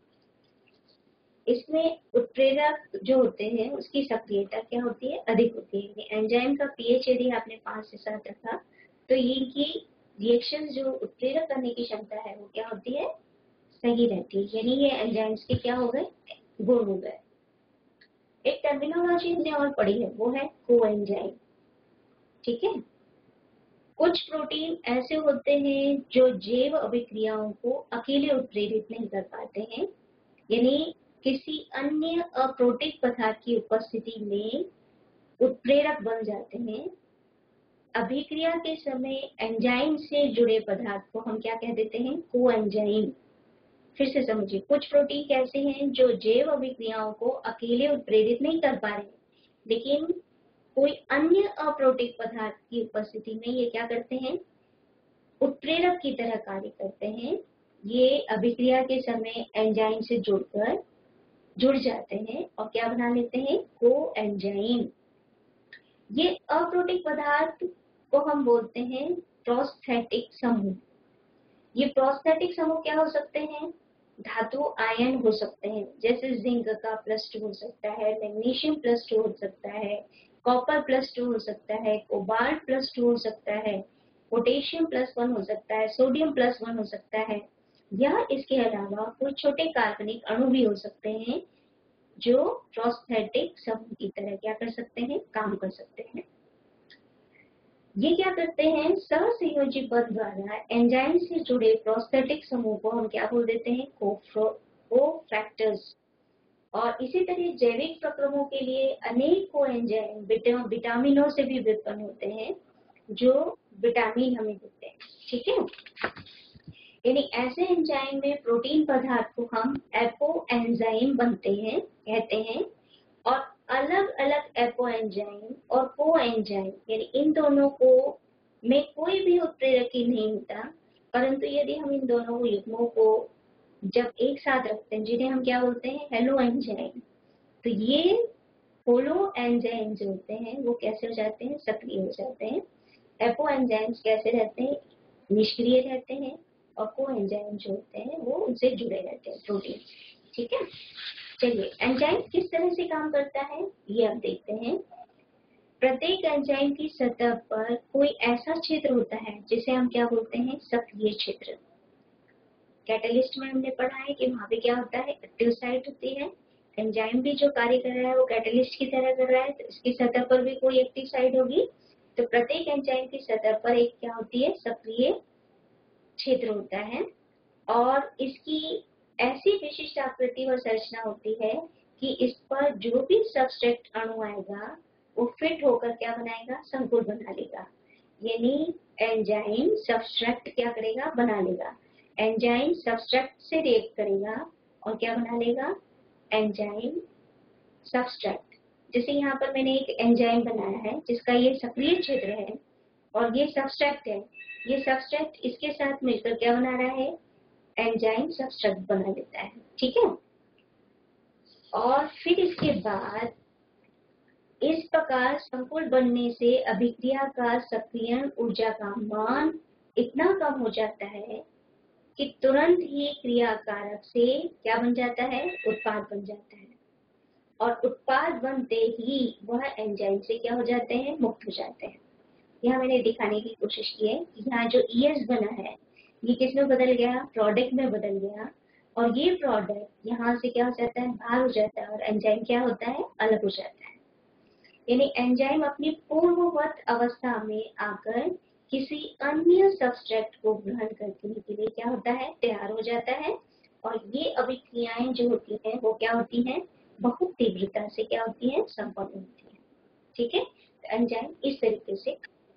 इसमें उत्प्रेरक जो होते हैं उसकी सक्रियता क्या होती है, अधिक होती है। एंजाइम का पीएच यदि आपने पांच से सात रखा तो इनकी रिएक्शन जो उत्प्रेरक करने की क्षमता है वो क्या होती है, सही रहती है, यानी ये एंजाइम्स के क्या हो गए, गुण हो गए। एक टर्मिनोलॉजी हमने और पढ़ी है, वो है कोएंजाइम। ठीक है। कुछ प्रोटीन ऐसे होते हैं जो जैव अभिक्रियाओं को अकेले उत्प्रेरित नहीं कर पाते हैं, यानी किसी अन्य अप्रोटिक पदार्थ की उपस्थिति में उत्प्रेरक बन जाते हैं। अभिक्रिया के समय एंजाइम से जुड़े पदार्थ को हम क्या कह देते हैं, कोएंजाइम। फिर से समझिए, कुछ प्रोटीन कैसे हैं जो जैव अभिक्रियाओं को अकेले उत्प्रेरित नहीं कर पा रहे, लेकिन कोई अन्य अप्रोटिक पदार्थ की उपस्थिति में ये क्या करते हैं, उत्प्रेरक की तरह कार्य करते हैं। ये अभिक्रिया के समय एंजाइम से जुड़कर जुड़ जाते हैं और क्या बना लेते हैं, कोएंजाइम। ये अप्रोटिक पदार्थ को हम बोलते हैं प्रोस्थेटिक समूह। ये प्रोस्थेटिक समूह क्या हो सकते हैं, धातु आयन हो सकते हैं, जैसे जिंक का प्लस टू हो सकता है, मैग्नीशियम प्लस टू हो सकता है, कॉपर प्लस टू हो सकता है, कोबाल्ट प्लस टू हो सकता है, पोटेशियम प्लस वन हो सकता है, सोडियम प्लस वन हो सकता है, या इसके अलावा कुछ छोटे कार्बनिक अणु भी हो सकते हैं जो प्रोस्थेटिक समूह की तरह क्या कर सकते हैं, काम कर सकते हैं। ये क्या करते हैं, सहसंयोजी बल द्वारा एंजाइम से जुड़े प्रोस्थेटिक समूह को हम क्या बोल देते हैं, कोफैक्टर्स। और इसी तरह जैविक प्रक्रमों के लिए अनेक कोएंजाइम विटामिनों से भी व्युत्पन्न होते हैं जो विटामिन हमें देते हैं। ठीक है। यानी ऐसे एंजाइम में प्रोटीन पदार्थ को हम एपोएंजाइम बनते हैं कहते हैं, और अलग अलग एपोएंजाइम और कोएंजाइम यानी इन दोनों को में कोई भी उत्प्रेरक ही नहीं होता, परंतु यदि हम इन दोनों युग्मों को जब एक साथ रखते हैं जिन्हें हम क्या बोलते हैं, हेलो एंजाइम, तो ये होलो एंजाइम जो होते हैं वो कैसे हो जाते हैं, सक्रिय हो जाते हैं। एपोएंजाइम्स कैसे रहते हैं, निष्क्रिय रहते हैं, और कोएंजाइम जो होते हैं वो उनसे जुड़े रहते हैं, प्रोटीन। ठीक है। चलिए, एंजाइम किस तरह से काम करता है ये अब देखते हैं। प्रत्येक एंजाइम की सतह पर कोई ऐसा क्षेत्र होता है जिसे हम क्या बोलते हैं, सक्रिय क्षेत्र। कैटलिस्ट में हमने पढ़ा है कि वहां पे क्या होता है, एक्टिव साइट होती है। एंजाइम भी जो कार्य कर रहा है वो कैटलिस्ट की तरह कर रहा है, तो इसकी सतह पर भी कोई एक्टिव साइट होगी। तो प्रत्येक एंजाइम की सतह पर एक क्या होती है, सक्रिय क्षेत्र होता है, और इसकी ऐसी विशिष्ट आकृति और संरचना होती है कि इस पर जो भी सबस्ट्रेट अणु आएगा वो फिट होकर क्या बनाएगा, संकुल बना लेगा। यानी एंजाइम सबस्ट्रेट क्या करेगा, बना लेगा। एंजाइम सबस्ट्रेट से रिएक्ट करेगा और क्या बना लेगा, एंजाइम सबस्ट्रेट। जैसे यहाँ पर मैंने एक एंजाइम बनाया है जिसका ये सक्रिय क्षेत्र है और ये सबस्ट्रेट है, ये सबस्ट्रेट इसके साथ मिलकर क्या बना रहा है, एंजाइम सबस्ट्रेट बना लेता है। ठीक है। और फिर इसके बाद इस प्रकार संकुल बनने से अभिक्रिया का सक्रियण ऊर्जा का मान इतना कम हो जाता है कि तुरंत ही क्रियाकारक से क्या बन जाता है, उत्पाद बन जाता है, और उत्पाद बनते ही वह एंजाइम से क्या हो जाते हैं, मुक्त हो जाते हैं। यहाँ मैंने दिखाने की कोशिश की है कि यहाँ जो ईएस बना है ये किसमें बदल गया, प्रोडक्ट में बदल गया, और ये प्रोडक्ट यहाँ से क्या हो जाता है, बाहर हो जाता है, और एंजाइम क्या होता है, अलग हो जाता है। यानी एंजाइम अपनी पूर्ववत अवस्था में आकर किसी अन्य सबस्ट्रेट को ग्रहण करने के लिए क्या होता है, तैयार हो जाता है, और ये अभिक्रियाएं जो होती हैं वो क्या होती हैं, बहुत तीव्रता से क्या होती है, संपन्न होती है। ठीक है। तो एंजाइम इस तरीके से।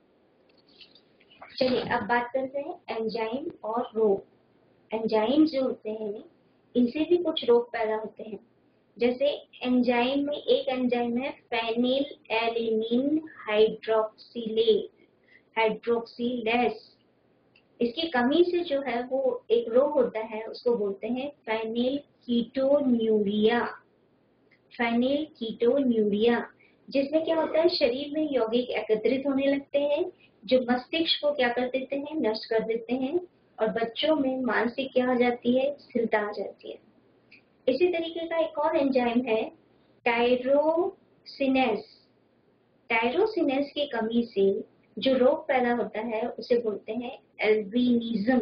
चलिए अब बात करते हैं एंजाइम और रोग। एंजाइम जो होते हैं इनसे भी कुछ रोग पैदा होते हैं। जैसे एंजाइम में एक एंजाइम है फेनिल एलेनिन हाइड्रोक्सिलेज हाइड्रोक्सिलेज। इसकी कमी से जो है वो एक रोग होता है, उसको बोलते हैं फेनिल कीटोन्यूरिया। फेनिल कीटोन्यूरिया, जिसमें क्या होता है, शरीर में यौगिक एकत्रित होने लगते हैं जो मस्तिष्क को क्या कर देते हैं, नष्ट कर देते हैं, और बच्चों में मानसिक क्या आ जाती है, स्थिरता आ जाती है। इसी तरीके का एक और एंजाइम है टायरोसिनेस। टायरोसिनेस की कमी से जो रोग पैदा होता है उसे बोलते हैं एल्बिनिज्म।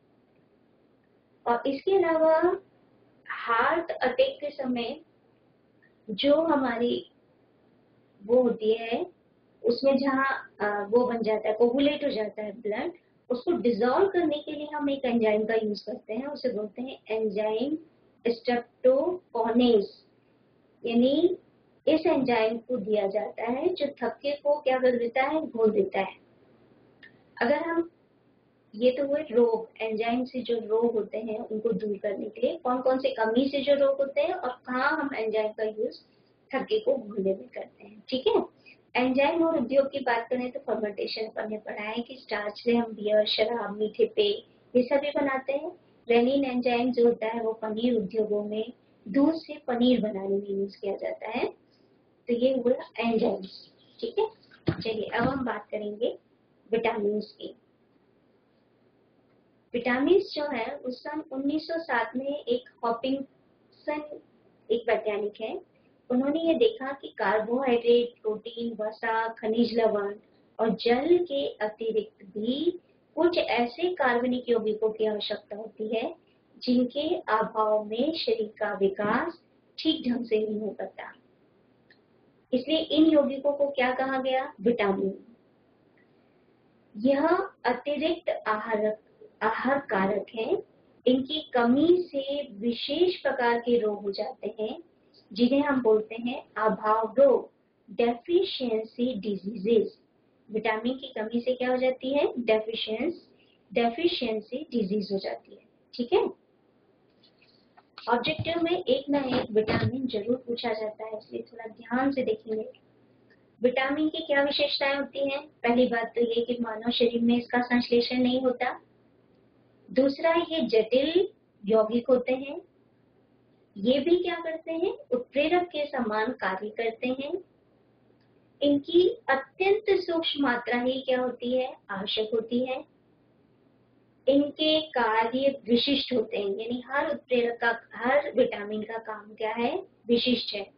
और इसके अलावा हार्ट अटैक के समय जो हमारी वो होती है, उसमें जहाँ वो बन जाता है, कोगुलेट हो जाता है ब्लड, उसको डिसॉल्व करने के लिए हम एक एंजाइम का यूज करते हैं, उसे बोलते हैं एंजाइम स्ट्रेप्टोकोनेस। यानी इस एंजाइम को दिया जाता है जो थक्के को क्या कर देता है, घोल देता है। अगर हम, ये तो हुए रोग, एंजाइम से जो रोग होते हैं उनको दूर करने के लिए, कौन कौन से कमी से जो रोग होते हैं और कहाँ हम एंजाइम का यूज थक्के को घोलने में करते हैं। ठीक है, एंजाइम और उद्योग की बात करें तो फर्मेंटेशन अपन ने पढ़ा है कि स्टार्च से हम बियर, शराब, मीठे पेय ये सभी बनाते हैं। रेनिन एंजाइम जो होता है वो पनीर उद्योगों में दूध से पनीर बनाने में यूज किया जाता है। तो ये हुआ एंजाइम्स। ठीक है, चलिए अब हम बात करेंगे विटामिन की। विटामिन जो है उस सन उन्नीस सौ सात में एक हॉपिंगसन एक वैज्ञानिक है, उन्होंने ये देखा कि कार्बोहाइड्रेट, प्रोटीन, वसा, खनिज लवण और जल के अतिरिक्त भी कुछ ऐसे कार्बनिक यौगिकों की आवश्यकता होती है जिनके अभाव में शरीर का विकास ठीक ढंग से नहीं हो पाता। इसलिए इन यौगिकों को क्या कहा गया, विटामिन। यह अतिरिक्त आहार आहार कारक है। इनकी कमी से विशेष प्रकार के रोग हो जाते हैं जिन्हें हम बोलते हैं अभाव रोग, डेफिशिएंसी डिजीजेस। विटामिन की कमी से क्या हो जाती है, डेफिशिएंस डेफिशिएंसी डिजीज हो जाती है। ठीक है, ऑब्जेक्टिव में एक ना एक विटामिन जरूर पूछा जाता है, इसलिए थोड़ा ध्यान से देखेंगे। विटामिन की क्या विशेषताएं होती हैं? पहली बात तो ये कि मानव शरीर में इसका संश्लेषण नहीं होता। दूसरा, ये जटिल यौगिक होते हैं। ये भी क्या करते हैं, उत्प्रेरक के समान कार्य करते हैं। इनकी अत्यंत सूक्ष्म मात्रा ही क्या होती है, आवश्यक होती है। इनके कार्य विशिष्ट होते हैं, यानी हर उत्प्रेरक का, हर विटामिन का काम क्या है, विशिष्ट है।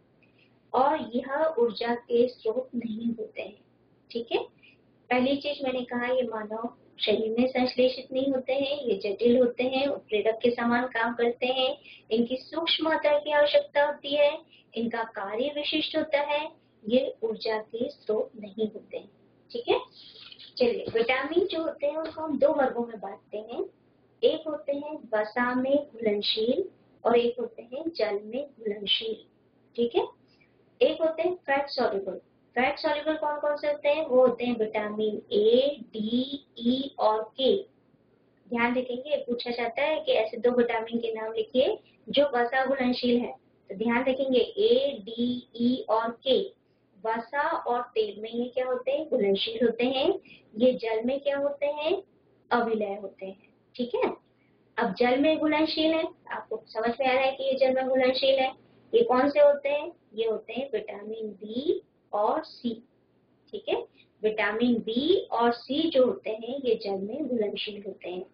और यह ऊर्जा के स्रोत नहीं होते हैं। ठीक है, पहली चीज मैंने कहा, ये मानव शरीर में संश्लेषित नहीं होते हैं, ये जटिल होते हैं, उत्प्रेरक के समान काम करते हैं, इनकी सूक्ष्म मात्रा की आवश्यकता होती है, इनका कार्य विशिष्ट होता है, ये ऊर्जा के स्रोत नहीं होते हैं। ठीक है, चलिए विटामिन जो होते हैं उनको हम दो वर्गों में बांटते हैं। एक होते हैं वसा में घुलनशील और एक होते हैं जल में घुलनशील। ठीक है, एक होते हैं फैट सॉल्युबल। फैट सॉल्युबल कौन कौन से होते हैं, वो होते हैं विटामिन ए, डी, ई और के। ध्यान रखेंगे, पूछा जाता है कि ऐसे दो विटामिन के नाम लिखिए जो वसा घुलनशील है, तो ध्यान रखेंगे ए, डी, ई और के। वसा और तेल में ये क्या होते हैं, घुलनशील होते हैं। ये जल में क्या होते हैं, अविलय होते हैं। ठीक है, अब जल में घुलनशील है, आपको समझ में आ रहा है कि ये जल में घुलनशील है। ये कौन से होते हैं, ये होते हैं विटामिन बी और सी। ठीक है, विटामिन बी और सी जो होते हैं ये जल में घुलनशील होते हैं।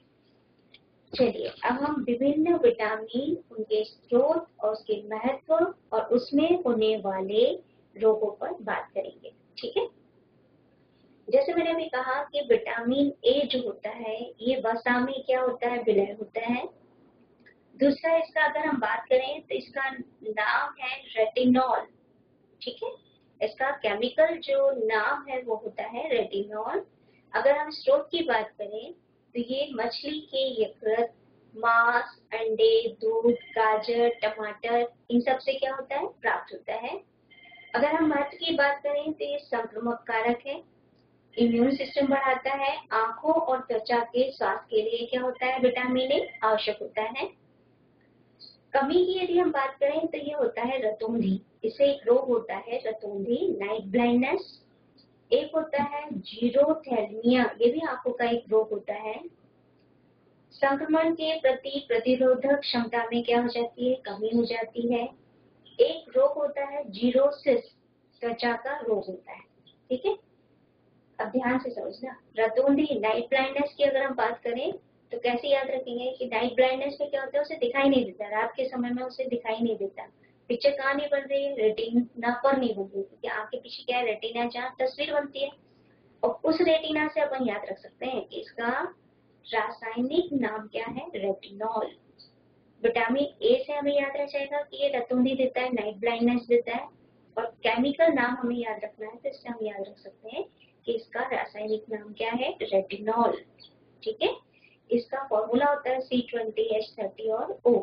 चलिए अब हम विभिन्न विटामिन, उनके स्रोत और उसके महत्व और उसमें होने वाले रोगों पर बात करेंगे। ठीक है, जैसे मैंने अभी कहा कि विटामिन ए जो होता है ये वसा में क्या होता है, विलय होता है। दूसरा, इसका अगर हम बात करें तो इसका नाम है रेटिनॉल। ठीक है, इसका केमिकल जो नाम है वो होता है रेटिनॉल। अगर हम स्रोत की बात करें तो ये मछली के यकृत, मांस, अंडे, दूध, गाजर, टमाटर, इन सब से क्या होता है, प्राप्त होता है। अगर हम महत्व की बात करें तो ये संक्रामक कारक है, इम्यून सिस्टम बढ़ाता है, आंखों और त्वचा के स्वास्थ्य के लिए क्या होता है, विटामिन ए आवश्यक होता है। कमी की यदि हम बात करें तो ये होता है रतौंधी। इससे एक रोग होता है रतौंधी, नाइट ब्लाइंडनेस। एक होता है जीरोथैल्मिया, ये भी आंखों का एक रोग होता है। संक्रमण के प्रति प्रतिरोधक क्षमता में क्या हो जाती है, कमी हो जाती है। एक रोग होता है जीरोसिस, त्वचा का रोग होता है। ठीक है, अब ध्यान से समझना। रतौंधी, नाइट ब्लाइंडनेस की अगर हम बात करें तो कैसे याद रखेंगे कि नाइट ब्लाइंडनेस में क्या होता है, उसे दिखाई नहीं देता, रात के समय में उसे दिखाई नहीं देता। पिक्चर कहाँ नहीं बन रही है, रेटिना पर नहीं बन रही, क्योंकि आंख के पीछे क्या है, रेटिना, जहाँ तस्वीर बनती है। और उस रेटिना से अपन याद रख सकते हैं कि इसका रासायनिक नाम क्या है, रेटिनॉल। विटामिन ए से हमें याद रह जाएगा कि ये रतौंधी देता है, नाइट ब्लाइंडनेस देता है। और केमिकल नाम हमें याद रखना है, तो इससे हम याद रख सकते हैं कि इसका रासायनिक नाम क्या है, रेटिनॉल। ठीक है, इसका फॉर्मूला होता है सी ट्वेंटी एच थर्टी और ओ।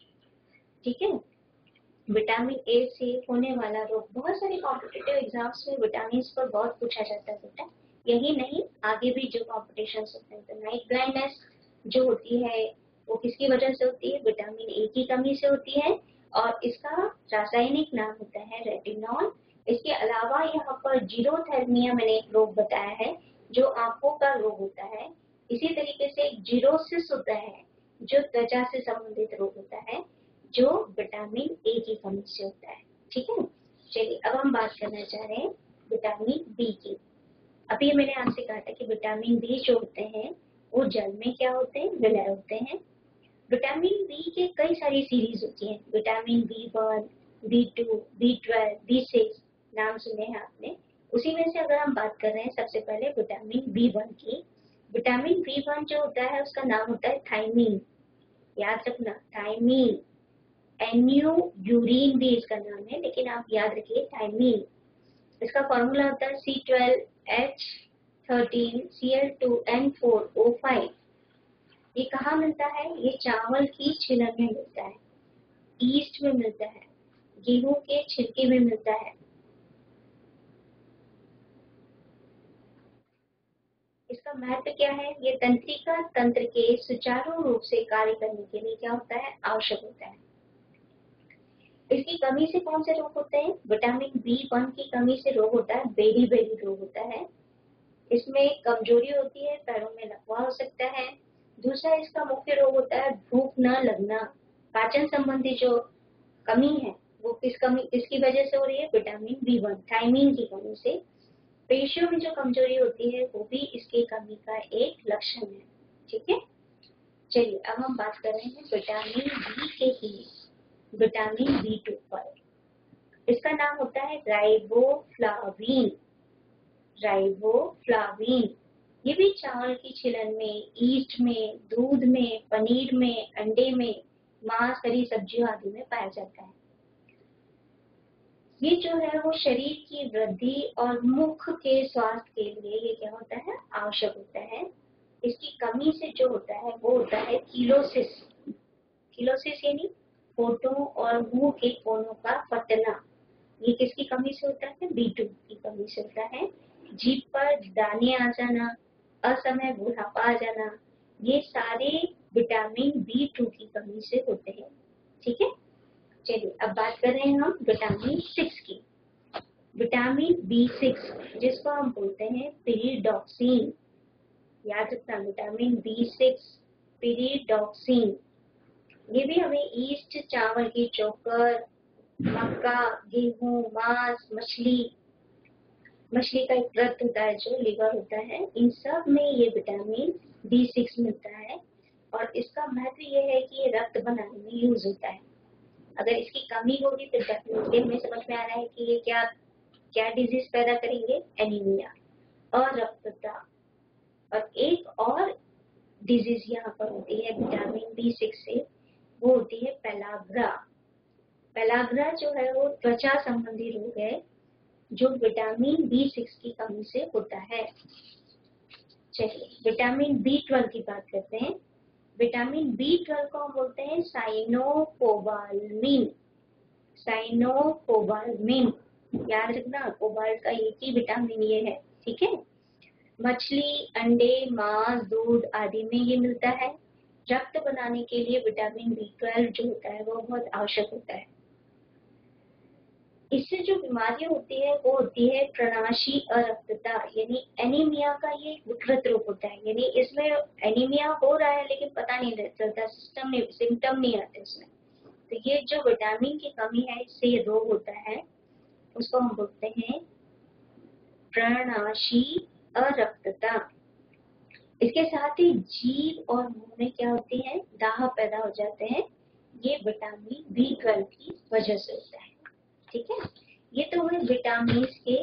ठीक है, विटामिन ए से होने वाला रोग, बहुत सारे कॉम्पिटिटिव एग्जाम्स में विटामिन पर बहुत पूछा जाता है बेटा। यही नहीं, आगे भी जो कॉम्पिटिशन होते हैं। तो नाइट ब्लाइंडनेस जो होती है वो किसकी वजह से होती है, विटामिन ए की कमी से होती है, और इसका रासायनिक नाम होता है रेटिनॉल। इसके अलावा यहाँ पर जीरोथैल्मिया मैंने एक रोग बताया है जो आंखों का रोग होता है। इसी तरीके से एक जीरोसिस होता है जो त्वचा से संबंधित रोग होता है, जो विटामिन ए की कमी से होता है। ठीक है, चलिए अब हम बात करना चाह रहे हैं विटामिन बी की। अभी मैंने आपसे कहा था कि विटामिन बी जो होते हैं वो जल में क्या होते हैं, विलय होते हैं। विटामिन बी के कई सारी सीरीज होती हैं, vitamin B one, B two, B twelve, B six, नाम सुने हैं आपने। उसी में से अगर हम बात कर रहे हैं सबसे पहले विटामिन बी वन की। विटामिन बी वन जो होता है उसका नाम होता है थायमीन, याद रखना, थायमीन। एन्यू यूरिन भी इसका नाम है, लेकिन आप याद रखिए थायमीन। इसका फॉर्मूला होता है C twelve H thirteen C L two N four O five. ये कहाँ मिलता है, ये चावल की छिलन में मिलता है, ईस्ट में मिलता है, गेहूं के छिलके में मिलता है। इसका महत्व क्या है, ये तंत्रिका तंत्र के सुचारू रूप से कार्य करने के लिए क्या होता है, आवश्यक होता है। इसकी कमी से कौन से रोग होते हैं, विटामिन बी वन की कमी से रोग होता है बेरी बेरी रोग होता है। इसमें कमजोरी होती है, पैरों में लकवा हो सकता है। दूसरा इसका मुख्य रोग होता है भूख न लगना। पाचन संबंधी जो कमी है वो किस कमी किसकी वजह से हो रही है, विटामिन बी वन, थायमीन की कमी से। पेशियों में जो कमजोरी होती है वो भी इसकी कमी का एक लक्षण है। ठीक है, चलिए अब हम बात कर रहे हैं विटामिन बी के ही, विटामिन बी टू पर। इसका नाम होता है राइबोफ्लाविन, राइबोफ्लाविन। ये भी चावल की छिलन में, ईस्ट में, दूध में, पनीर में, अंडे में, मांस, हरी सब्जियों आदि में पाया जाता है। ये जो है वो शरीर की वृद्धि और मुख के स्वास्थ्य के लिए ये क्या होता है, आवश्यक होता है। इसकी कमी से जो होता है वो होता है कीलोसिस। कीलोसिस यानी होठों और मुंह के कोनों का फटना। ये किसकी कमी से होता है, बी टू की कमी से होता है। जीभ पर दाने आ जाना, असमय बुढ़ापा आ जाना, ये सारे विटामिन बी टू की कमी से होते हैं। ठीक है, चलिए अब बात कर रहे हैं हम विटामिन सिक्स की। विटामिन बी सिक्स जिसको हम बोलते हैं पीरिडॉक्सिन, याद रखना, विटामिन बी सिक्स, पीरिडॉक्सिन। ये भी हमें ईस्ट, चावल की चोकर, मक्का, गेहूं, मांस, मछली, मछली का एक व्रत होता है जो लिवर होता है, इन सब में ये विटामिन बी सिक्स मिलता है। और इसका महत्व ये है कि ये रक्त बनाने में यूज होता है। अगर इसकी कमी होगी तो डेफिनेटली हमें समझ में आ रहा है कि ये क्या क्या डिजीज पैदा करेंगे, एनीमिया, अरक्तता। और एक और डिजीज यहाँ पर होती है विटामिन बी सिक्स से, वो होती है पेलाग्रा। पेलाग्रा जो है वो त्वचा संबंधी रोग है जो विटामिन बी सिक्स की कमी से होता है। चलिए विटामिन बी ट्वेल्व की बात करते हैं। विटामिन बी ट्वेल्व को हम बोलते हैं साइनोकोबालमिन, साइनोकोबालमिन। याद रखना, कोबाल्ट का एक ही विटामिन ये है। ठीक है, मछली, अंडे, मांस, दूध आदि में ये मिलता है। रक्त बनाने के लिए विटामिन बी ट्वेल्व जो होता है वो बहुत आवश्यक होता है। इससे जो बीमारियां होती है वो होती है प्रणाशी अरक्तता, यानी एनीमिया का ये विकृत रूप होता है। यानी इसमें एनीमिया हो रहा है लेकिन पता नहीं चलता, सिस्टम नहीं सिम्टम नहीं आते उसमें। तो ये जो विटामिन की कमी है इससे ये रोग होता है, उसको हम बोलते हैं प्रणाशी अरक्तता। इसके साथ ही जीभ और मुंह में क्या होती है, दाह पैदा हो जाते हैं। ये विटामिन बी ट्वेल्व की वजह से होता है। ठीक है, ये तो है विटामिन के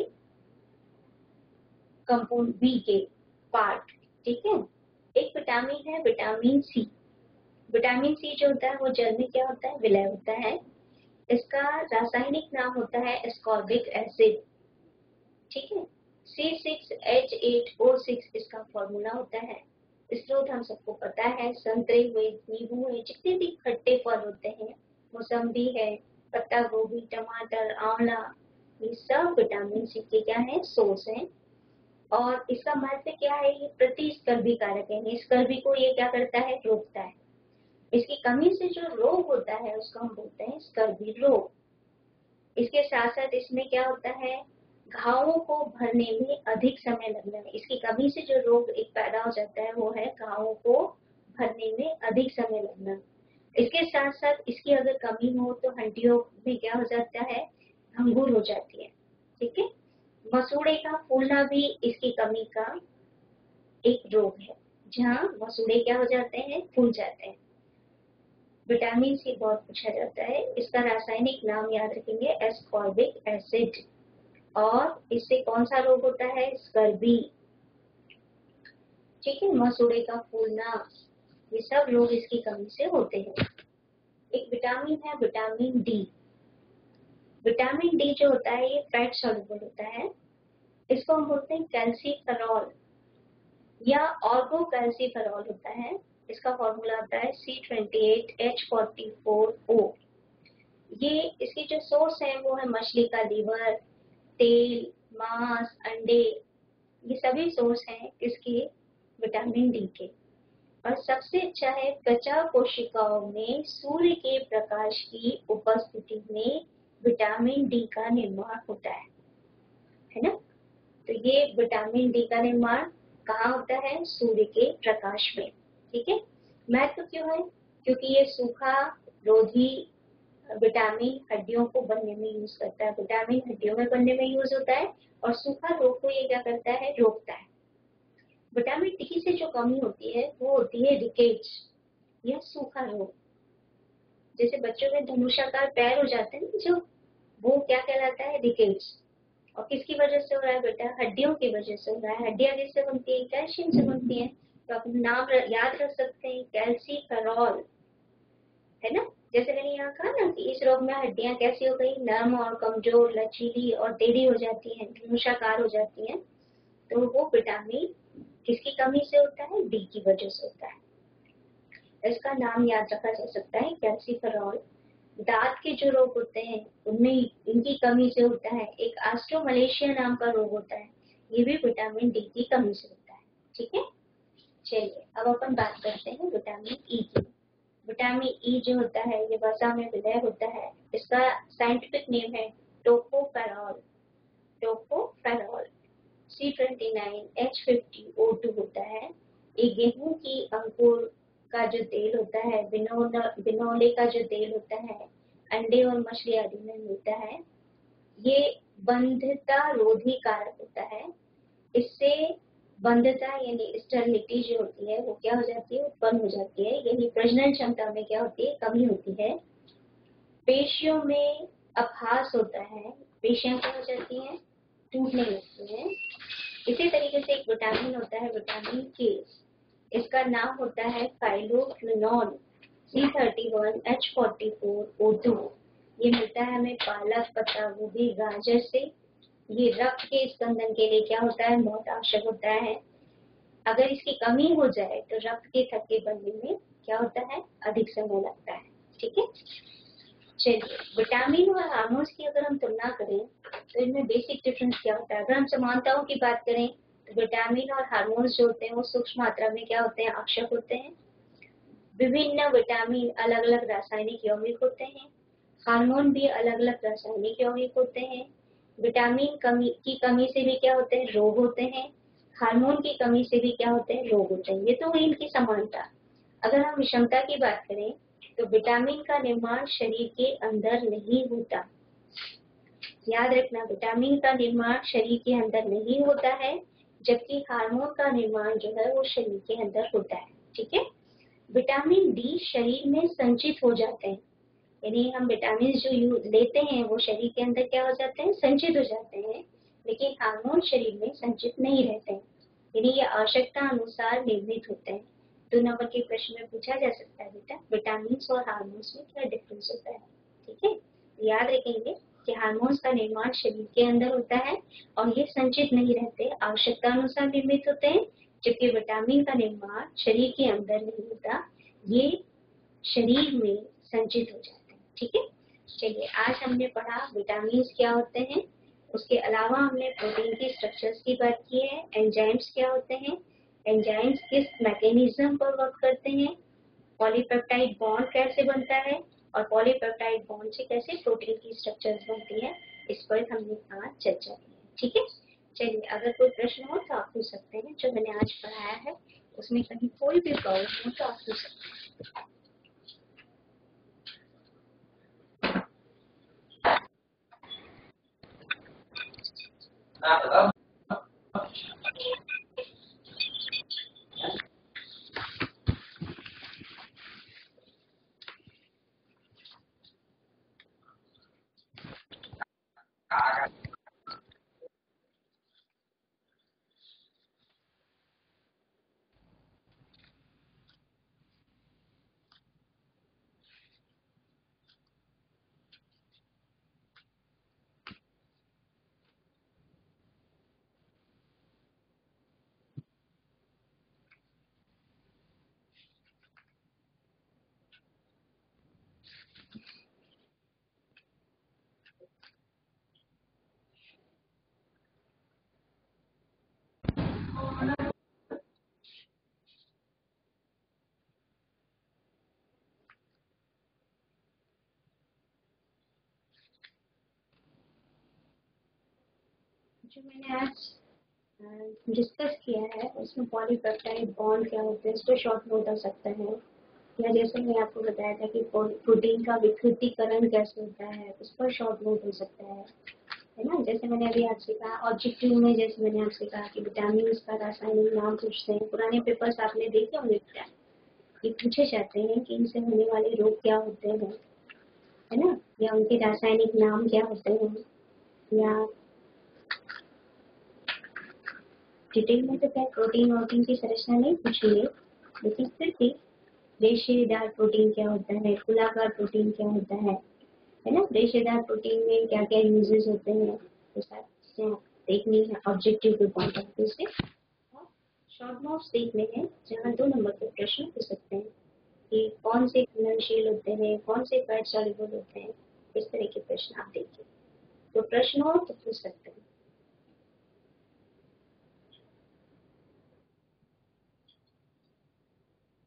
कंपाउंड बी के पार्ट। ठीक है, एक विटामिन है विटामिन सी। विटामिन सी जो होता है वो जल में क्या होता है, विलय होता है। इसका रासायनिक नाम होता है एस्कॉर्बिक एसिड। ठीक है, C six H eight O six इसका फॉर्मूला होता है। स्रोत हम सबको पता है, संतरे हुए, नींबू हुए, जितने भी खट्टे फल होते हैं, मौसम्बी है, पत्ता गोभी, टमाटर, आंवला, ये सब विटामिन सी के क्या है, सोर्स हैं। और इसका महत्व क्या है, ये प्रतिस्कर्वी कारक है। स्कर्वी को ये क्या करता है, रोकता है। इसकी कमी से जो रोग होता है उसको हम बोलते हैं स्कर्वी रोग। इसके साथ साथ इसमें क्या होता है, घावों को भरने में अधिक समय लगना है। इसकी कमी से जो रोग एक पैदा हो जाता है वो है घावों को भरने में अधिक समय लगना। इसके साथ साथ इसकी अगर कमी हो तो हड्डियों में क्या हो जाता है, भंगुर हो जाती है। ठीक है, मसूड़े का फूलना भी इसकी कमी का एक रोग है, जहाँ मसूड़े क्या हो जाते हैं, फूल जाते हैं। विटामिन सी बहुत पूछा जाता है, इसका रासायनिक नाम याद रखेंगे एस्कॉर्बिक एसिड। और इससे कौन सा रोग होता है, स्कर्वी। ठीक है, मसूड़े का फूलना, ये सब रोग इसकी कमी से होते हैं। एक विटामिन है विटामिन डी। विटामिन डी जो होता है ये फैट सॉल्युबल होता है। इसको हम बोलते हैं कैल्सीफेरॉल या ऑर्गो कैल्सीफेरॉल होता है। इसका फॉर्मूला आता है C twenty eight H forty four O. ये इसकी जो सोर्स है वो है मछली का लीवर, तेल, मांस, अंडे, ये सभी सोर्स हैं किसके, विटामिन डी के। और सबसे अच्छा है त्वचा कोशिकाओं में सूर्य के प्रकाश की उपस्थिति में विटामिन डी का निर्माण होता है, है ना। तो ये विटामिन डी का निर्माण कहाँ होता है, सूर्य के प्रकाश में। ठीक है, महत्व क्यों है, क्योंकि ये सूखा रोधी विटामिन हड्डियों को बनने में यूज करता है। विटामिन हड्डियों में बनने में यूज होता है और सूखा रोग को ये क्या करता है, रोकता है। विटामिन डी से जो कमी होती है वो होती है रिकेज, यह सूखा रोग। जैसे बच्चों में धनुषाकार पैर हो जाते हैं जो, वो क्या कहलाता है, रिकेज। और किसकी वजह से हो रहा है बेटा, हड्डियों की वजह से हो रहा है। हड्डियां किससे बनती है, कैल्शियम से बनती है। तो आप नाम याद रख सकते हैं कैल्सीफेरॉल, है ना। जैसे मैंने यहाँ कहा ना कि इस रोग में हड्डियां कैसी हो गई, नरम और कमजोर, लचीली और टेढ़ी हो जाती हैं, धनुषाकार हो जाती हैं। तो वो विटामिन किसकी कमी से होता है, डी की वजह से होता है। इसका नाम याद रखा जा सकता है कैल्सीफेरॉल। दांत के जो रोग होते हैं उनमें इनकी कमी से होता है। एक ऑस्टियोमलेशिया नाम का रोग होता है, ये भी विटामिन डी की कमी से होता है। ठीक है, चलिए अब अपन बात करते हैं विटामिन ई की। विटामिन ई जो होता है ये वसा में विलय होता है। इसका साइंटिफिक नेम है tocopherol. Tocopherol C twenty nine H fifty O two होता है। ये गेहूं की अंकुर का जो तेल होता है, बिनौले का जो तेल होता है, अंडे और मछली आदि में मिलता है। ये बंधता रोधी कारक होता है। इससे बंधता यानी स्टेरिलिटी जो होती है वो क्या हो जाती है, उत्पन्न हो जाती है। यानी प्रजनन क्षमता में क्या होती है, कमी होती है। पेशियों में अपहास होता है, पेशियां क्या हो जाती हैं, टूटने लगती हैं। इसी तरीके से एक विटामिन होता है विटामिन के। इसका नाम होता है phylloquinone C thirty one H forty four O two. ये मिलता है हमें पालक, पत्ता गोभी, गाजर से। ये रक्त के स्पंदन के लिए क्या होता है, बहुत आवश्यक होता है। अगर इसकी कमी हो जाए तो रक्त के थक्के बनने में क्या होता है, अधिक समय लगता है। ठीक है, चलिए विटामिन और हार्मोन्स की अगर हम तुलना करें तो इनमें बेसिक डिफरेंस क्या होता है। अगर हम समानताओं की बात करें तो विटामिन और हार्मोन्स जो होते हैं वो सूक्ष्म मात्रा में क्या होते हैं, आवश्यक होते हैं। विभिन्न विटामिन अलग अलग रासायनिक यौगिक होते हैं, हार्मोन भी अलग अलग रासायनिक यौगिक होते हैं, विटामिन कमी की कमी से भी क्या होते हैं, रोग होते हैं, हार्मोन की कमी से भी क्या होते हैं, रोग होते हैं। ये तो हुई इनकी समानता। अगर हम विषमता की बात करें तो विटामिन का निर्माण शरीर के अंदर नहीं होता। याद रखना, विटामिन का निर्माण शरीर के अंदर नहीं होता है, जबकि हार्मोन का निर्माण जो है वो शरीर के अंदर होता है। ठीक है। विटामिन डी शरीर में संचित हो जाते हैं, यानी हम विटामिन जो यूज लेते हैं वो शरीर के अंदर क्या हो जाते हैं, संचित हो जाते हैं, लेकिन हार्मोन शरीर में संचित नहीं रहते हैं, यानी ये आवश्यकता अनुसार निर्मित होते हैं। दो नंबर के प्रश्न में पूछा जा सकता है बेटा विटामिन और हार्मोन्स में क्या डिफरेंस होता है। ठीक है, याद रखेंगे कि हार्मोन्स का निर्माण शरीर के अंदर होता है और ये संचित नहीं रहते, आवश्यकता अनुसार निर्मित होते हैं, जबकि विटामिन का निर्माण शरीर के अंदर नहीं होता, ये शरीर में संचित हो जाता है। ठीक है, चलिए आज हमने पढ़ा विटामिन क्या होते हैं, उसके अलावा हमने प्रोटीन की स्ट्रक्चर्स की बात की है, एंजाइम्स क्या होते हैं, एंजाइम्स किस मैकेनिज्म पर वर्क करते हैं, पॉलीपेप्टाइड बॉन्ड कैसे बनता है और पॉलीपेप्टाइड बॉन्ड से कैसे प्रोटीन की स्ट्रक्चर्स बनती है, इस पर हमने आज चर्चा की है। ठीक है, चलिए अगर कोई प्रश्न हो तो आप पूछ सकते हैं, जो मैंने आज पढ़ाया है उसमें कहीं कोई भी प्रॉब्लम हो तो आप पूछ सकते हैं। जो मैंने आज डिस्कस किया है उसमें पॉलीपेप्टाइड बॉन्ड क्या होते हैं, इसको शॉर्ट नोट हो सकता है, या जैसे मैंने आपको बताया था कि प्रोटीन का विकृतीकरण कैसे होता है उस पर शॉर्ट नोट हो सकता है, है ना। जैसे मैंने अभी आपसे कहा ऑब्जेक्टिव में, जैसे मैंने आपसे कहा कि विटामिन का रासायनिक नाम पूछते हैं, पुराने पेपर्स आपने देखे होंगे, ये पूछे जाते हैं कि इनसे होने वाले रोग क्या होते हैं, है ना, या उनके रासायनिक नाम क्या होते हैं, या डिटेल में तो क्या प्रोटीन वोटीन की संरचना नहीं पूछेंगे, लेकिन फिर भी रेशेदार प्रोटीन क्या होता है, गोलाकार प्रोटीन क्या होता है है ना, रेशेदार प्रोटीन में क्या क्या यूजेस होते हैं, तो सारी चीजें देखनी है ऑब्जेक्टिव के पॉइंट ऑफ व्यू से। और शॉर्ट नोट्स देखने हैं जहाँ दो नंबर के प्रश्न पूछ सकते हैं कि कौन से घुलनशील होते हैं, कौन से फैट सॉल्युबल होते हैं, इस तरह के प्रश्न आप देखिए, तो प्रश्न हो तो पूछ सकते हैं।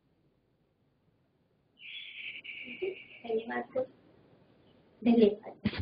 धन्यवाद। धन्यवाद।